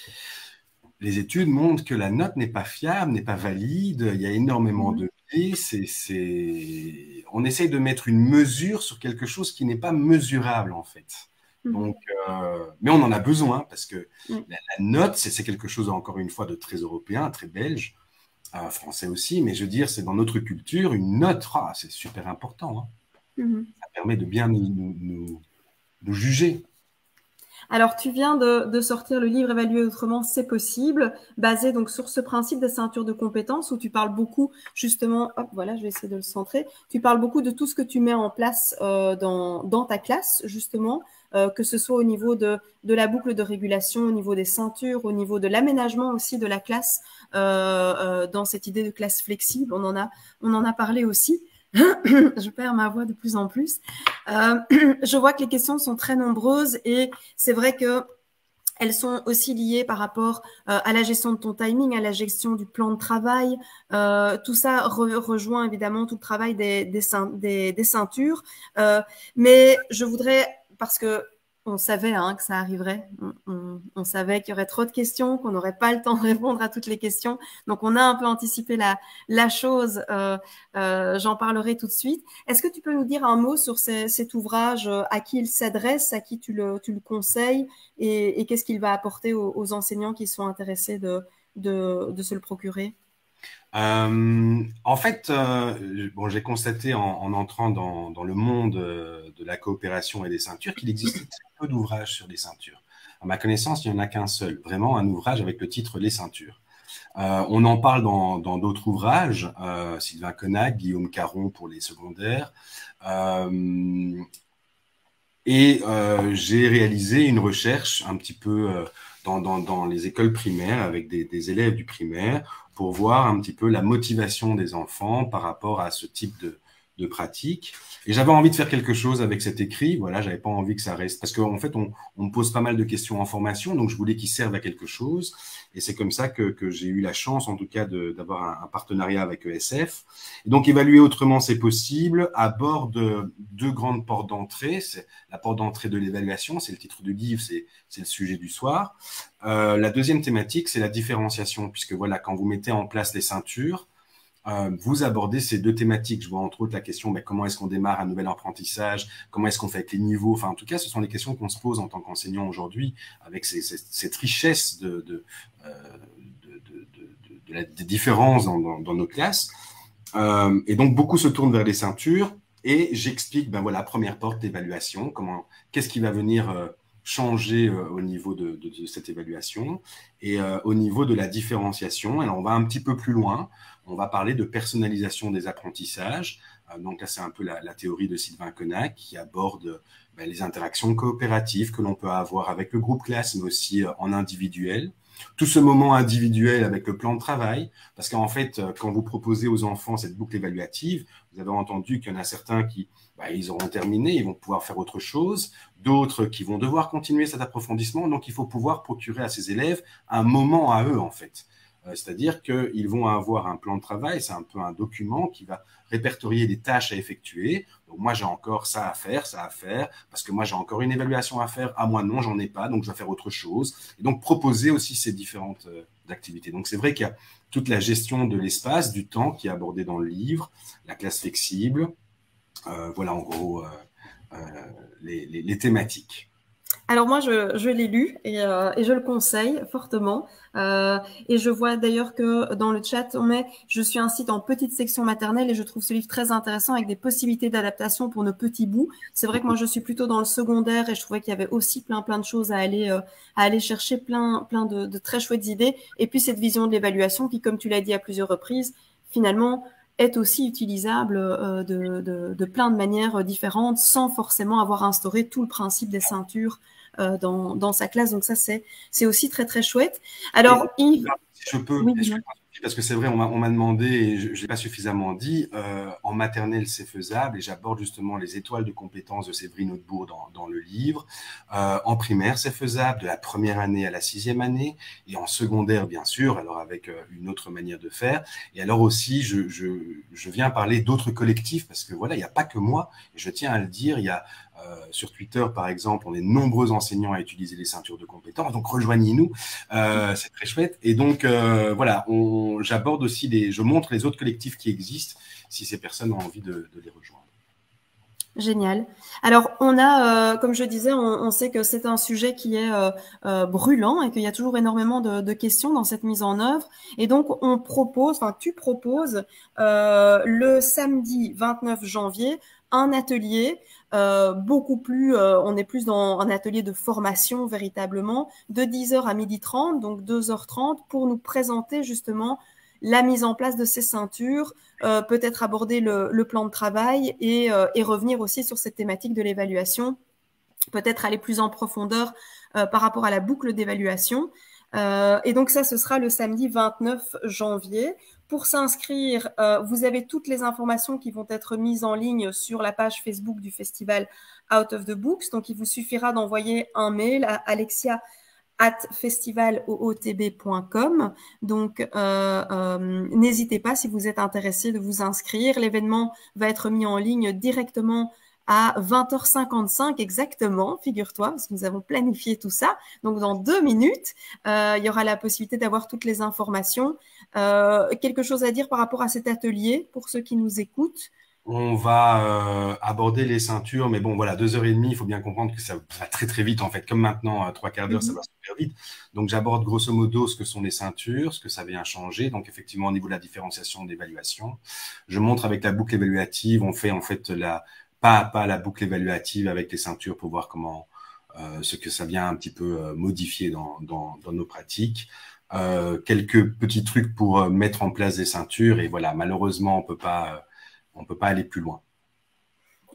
B: les études montrent que la note n'est pas fiable, n'est pas valide, il y a énormément
A: Mhm.
B: de biais, c'est, c'est... on essaye de mettre une mesure sur quelque chose qui n'est pas mesurable, en fait.
A: Mhm.
B: Donc, euh, mais on en a besoin parce que
A: Oui.
B: la, la note, c'est c'est quelque chose, encore une fois, de très européen, très belge, euh, français aussi, mais je veux dire, c'est dans notre culture, une note, ah, c'est super important, hein.
A: Mhm.
B: Ça permet de bien nous, nous, nous, nous juger.
A: Alors, tu viens de, de sortir le livre Évaluer autrement, c'est possible, basé donc sur ce principe des ceintures de compétences où tu parles beaucoup, justement, hop, voilà, je vais essayer de le centrer, tu parles beaucoup de tout ce que tu mets en place euh, dans, dans ta classe, justement, euh, que ce soit au niveau de, de la boucle de régulation, au niveau des ceintures, au niveau de l'aménagement aussi de la classe, euh, euh, dans cette idée de classe flexible, on en a, on en a parlé aussi. Je perds ma voix de plus en plus. Euh, je vois que les questions sont très nombreuses et c'est vrai que elles sont aussi liées par rapport euh, à la gestion de ton timing, à la gestion du plan de travail. Euh, tout ça re rejoint évidemment tout le travail des, des, des, des ceintures. Euh, mais je voudrais, parce que on savait hein, que ça arriverait, on, on, on savait qu'il y aurait trop de questions, qu'on n'aurait pas le temps de répondre à toutes les questions. Donc on a un peu anticipé la, la chose. Euh, euh, J'en parlerai tout de suite. Est-ce que tu peux nous dire un mot sur ces, cet ouvrage, à qui il s'adresse, à qui tu le, tu le conseilles et, et qu'est-ce qu'il va apporter aux, aux enseignants qui sont intéressés de, de, de se le procurer?
B: Euh, en fait, euh, bon, j'ai constaté en, en entrant dans, dans le monde euh, de la coopération et des ceintures qu'il existait très peu d'ouvrages sur les ceintures. À ma connaissance, il n'y en a qu'un seul, vraiment un ouvrage avec le titre Les ceintures. Euh, on en parle dans dans d'autres ouvrages, euh, Sylvain Connac, Guillaume Caron pour les secondaires. Euh, et euh, j'ai réalisé une recherche un petit peu euh, dans, dans, dans les écoles primaires avec des, des élèves du primaire pour voir un petit peu la motivation des enfants par rapport à ce type de, de pratique. Et j'avais envie de faire quelque chose avec cet écrit. Voilà, j'avais pas envie que ça reste, parce qu'en fait, on, on me pose pas mal de questions en formation, donc je voulais qu'il serve à quelque chose. Et c'est comme ça que, que j'ai eu la chance, en tout cas, d'avoir un, un partenariat avec E S F. Et donc, évaluer autrement, c'est possible, à bord de deux grandes portes d'entrée. C'est la porte d'entrée de l'évaluation, c'est le titre du livre, c'est le sujet du soir. Euh, la deuxième thématique, c'est la différenciation, puisque voilà, quand vous mettez en place les ceintures, Euh, vous abordez ces deux thématiques. Je vois entre autres la question, ben, comment est-ce qu'on démarre un nouvel apprentissage, comment est-ce qu'on fait avec les niveaux. Enfin, en tout cas, ce sont les questions qu'on se pose en tant qu'enseignant aujourd'hui, avec ces, ces, cette richesse de, de, euh, de, de, de, de, de la, des différences dans, dans, dans nos classes. Euh, et donc, beaucoup se tournent vers les ceintures et j'explique, ben voilà, première porte, l'évaluation, comment, qu'est-ce qui va venir euh, changer euh, au niveau de, de, de cette évaluation et euh, au niveau de la différenciation. Alors, on va un petit peu plus loin. On va parler de personnalisation des apprentissages. Euh, donc là, c'est un peu la, la théorie de Sylvain Connac qui aborde ben, les interactions coopératives que l'on peut avoir avec le groupe classe, mais aussi euh, en individuel. Tout ce moment individuel avec le plan de travail, parce qu'en fait, quand vous proposez aux enfants cette boucle évaluative, vous avez entendu qu'il y en a certains qui, bah, ils auront terminé, ils vont pouvoir faire autre chose, d'autres qui vont devoir continuer cet approfondissement, donc il faut pouvoir procurer à ces élèves un moment à eux, en fait. Euh, C'est-à-dire qu'ils vont avoir un plan de travail, c'est un peu un document qui va répertorier des tâches à effectuer. Donc moi, j'ai encore ça à faire, ça à faire, parce que moi, j'ai encore une évaluation à faire. Ah, moi, non, j'en ai pas, donc je vais faire autre chose. Et donc, proposer aussi ces différentes euh, activités. Donc, c'est vrai qu'il y a toute la gestion de l'espace, du temps qui est abordée dans le livre, la classe flexible. Euh, voilà, en gros, euh, euh, les, les, les thématiques.
A: Alors moi, je, je l'ai lu et, euh, et je le conseille fortement. Euh, et je vois d'ailleurs que dans le chat, on met « Je suis un site en petite section maternelle et je trouve ce livre très intéressant avec des possibilités d'adaptation pour nos petits bouts. » C'est vrai que moi, je suis plutôt dans le secondaire et je trouvais qu'il y avait aussi plein plein de choses à aller euh, à aller chercher, plein plein de, de très chouettes idées. Et puis cette vision de l'évaluation qui, comme tu l'as dit à plusieurs reprises, finalement est aussi utilisable euh, de, de, de plein de manières différentes sans forcément avoir instauré tout le principe des ceintures euh, dans, dans sa classe. Donc ça, c'est c'est aussi très, très chouette. Alors,
B: et,
A: Yves…
B: Si je peux,
A: oui,
B: parce que c'est vrai, on m'a demandé, et je ne l'ai pas suffisamment dit, euh, en maternelle, c'est faisable, et j'aborde justement les étoiles de compétences de Séverine Hautebourg dans, dans le livre. Euh, en primaire, c'est faisable, de la première année à la sixième année, et en secondaire, bien sûr, alors avec euh, une autre manière de faire. Et alors aussi, je, je, je viens parler d'autres collectifs, parce que voilà, il n'y a pas que moi, et je tiens à le dire, il y a Euh, sur Twitter, par exemple, on est nombreux enseignants à utiliser les ceintures de compétences, donc rejoignez-nous, euh, c'est très chouette. Et donc, euh, voilà, j'aborde aussi, les, je montre les autres collectifs qui existent, si ces personnes ont envie de, de les rejoindre.
A: Génial. Alors, on a, euh, comme je disais, on, on sait que c'est un sujet qui est euh, euh, brûlant et qu'il y a toujours énormément de, de questions dans cette mise en œuvre. Et donc, on propose, enfin, tu proposes euh, le samedi vingt-neuf janvier un atelier euh, beaucoup plus, euh, on est plus dans un atelier de formation véritablement, de dix heures à midi trente, donc deux heures trente, pour nous présenter justement la mise en place de ces ceintures, euh, peut-être aborder le, le plan de travail et, euh, et revenir aussi sur cette thématique de l'évaluation, peut-être aller plus en profondeur euh, par rapport à la boucle d'évaluation. Euh, et donc ça, ce sera le samedi vingt-neuf janvier. Pour s'inscrire, euh, vous avez toutes les informations qui vont être mises en ligne sur la page Facebook du festival Out of the Books. Donc, il vous suffira d'envoyer un mail à alexia at festival o o t b point com. Donc, euh, euh, n'hésitez pas si vous êtes intéressé de vous inscrire. L'événement va être mis en ligne directement à vingt heures cinquante-cinq exactement, figure-toi, parce que nous avons planifié tout ça. Donc, dans deux minutes, euh, il y aura la possibilité d'avoir toutes les informations. Euh, quelque chose à dire par rapport à cet atelier pour ceux qui nous écoutent?
B: On va euh, aborder les ceintures, mais bon, voilà, deux heures et demie, il faut bien comprendre que ça va très très vite en fait. Comme maintenant, à trois quarts d'heure, mm-hmm. ça va super vite. Donc, j'aborde grosso modo ce que sont les ceintures, ce que ça vient changer. Donc, effectivement, au niveau de la différenciation d'évaluation, je montre avec la boucle évaluative, on fait en fait la pas à pas la boucle évaluative avec les ceintures pour voir comment euh, ce que ça vient un petit peu euh, modifier dans, dans, dans nos pratiques. Euh, quelques petits trucs pour euh, mettre en place des ceintures et voilà, malheureusement, on peut pas, euh, on peut pas aller plus loin.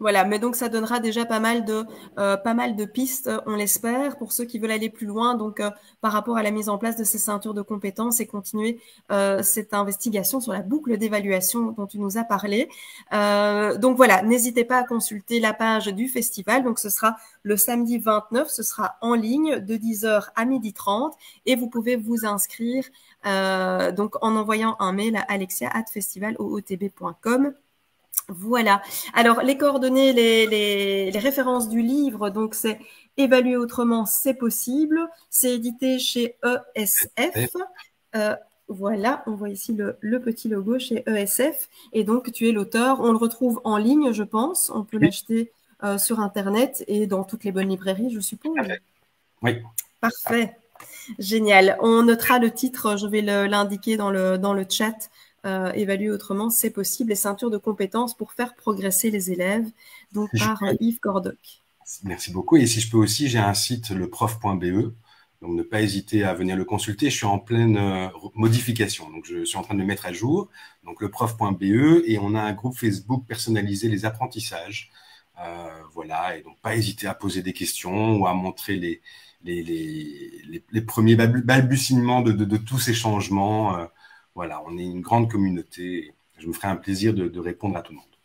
A: Voilà, mais donc ça donnera déjà pas mal de euh, pas mal de pistes, on l'espère, pour ceux qui veulent aller plus loin. Donc, euh, par rapport à la mise en place de ces ceintures de compétences et continuer euh, cette investigation sur la boucle d'évaluation dont tu nous as parlé. Euh, donc voilà, n'hésitez pas à consulter la page du festival. Donc, ce sera le samedi vingt-neuf, ce sera en ligne de dix heures à midi trente, et vous pouvez vous inscrire euh, donc en envoyant un mail à alexia arobase festival o o t b point com. Voilà. Alors, les coordonnées, les, les, les références du livre, donc c'est Évaluer autrement, c'est possible. C'est édité chez E S F. Euh, voilà, on voit ici le, le petit logo chez E S F. Et donc, tu es l'auteur. On le retrouve en ligne, je pense. On peut oui. l'acheter euh, sur Internet et dans toutes les bonnes librairies, je suppose.
B: Oui.
A: Parfait. Génial. On notera le titre, je vais l'indiquer dans le, dans le chat. Euh, évaluer autrement, c'est possible, les ceintures de compétences pour faire progresser les élèves, donc par euh, Yves Cordoc.
B: Merci beaucoup. Et si je peux aussi, j'ai un site, le prof point b e, donc ne pas hésiter à venir le consulter. Je suis en pleine euh, modification, donc je suis en train de le mettre à jour. Donc le prof point b e, et on a un groupe Facebook personnalisé les apprentissages. Euh, voilà, et donc pas hésiter à poser des questions ou à montrer les, les, les, les, les premiers balbutiements de, de, de tous ces changements. Euh, Voilà, on est une grande communauté. Je me ferai un plaisir de, de répondre à tout le monde.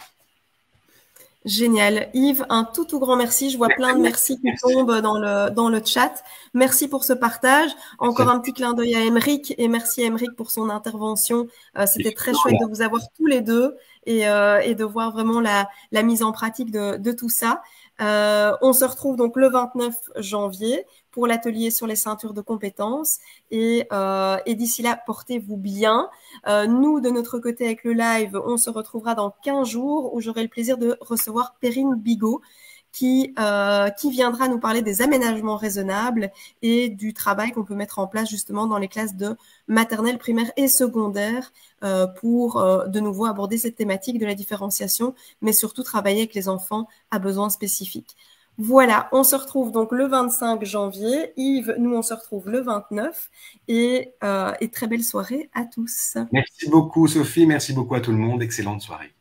A: Génial. Yves, un tout, tout grand merci. Je vois plein de merci qui merci. tombent dans le, dans le chat. Merci pour ce partage. Encore merci. Un petit clin d'œil à Émeric, et merci à Émeric pour son intervention. Euh, C'était très chouette de vous avoir tous les deux et, euh, et de voir vraiment la, la mise en pratique de, de tout ça. Euh, on se retrouve donc le vingt-neuf janvier pour l'atelier sur les ceintures de compétences, et, euh, et d'ici là, portez-vous bien. Euh, nous, de notre côté avec le live, on se retrouvera dans quinze jours où j'aurai le plaisir de recevoir Perrine Bigot qui, euh, qui viendra nous parler des aménagements raisonnables et du travail qu'on peut mettre en place justement dans les classes de maternelle, primaire et secondaire euh, pour euh, de nouveau aborder cette thématique de la différenciation, mais surtout travailler avec les enfants à besoins spécifiques. Voilà, on se retrouve donc le vingt-cinq janvier. Yves, nous on se retrouve le vingt-neuf, et, euh, et très belle soirée à tous.
B: Merci beaucoup Sophie, merci beaucoup à tout le monde, excellente soirée.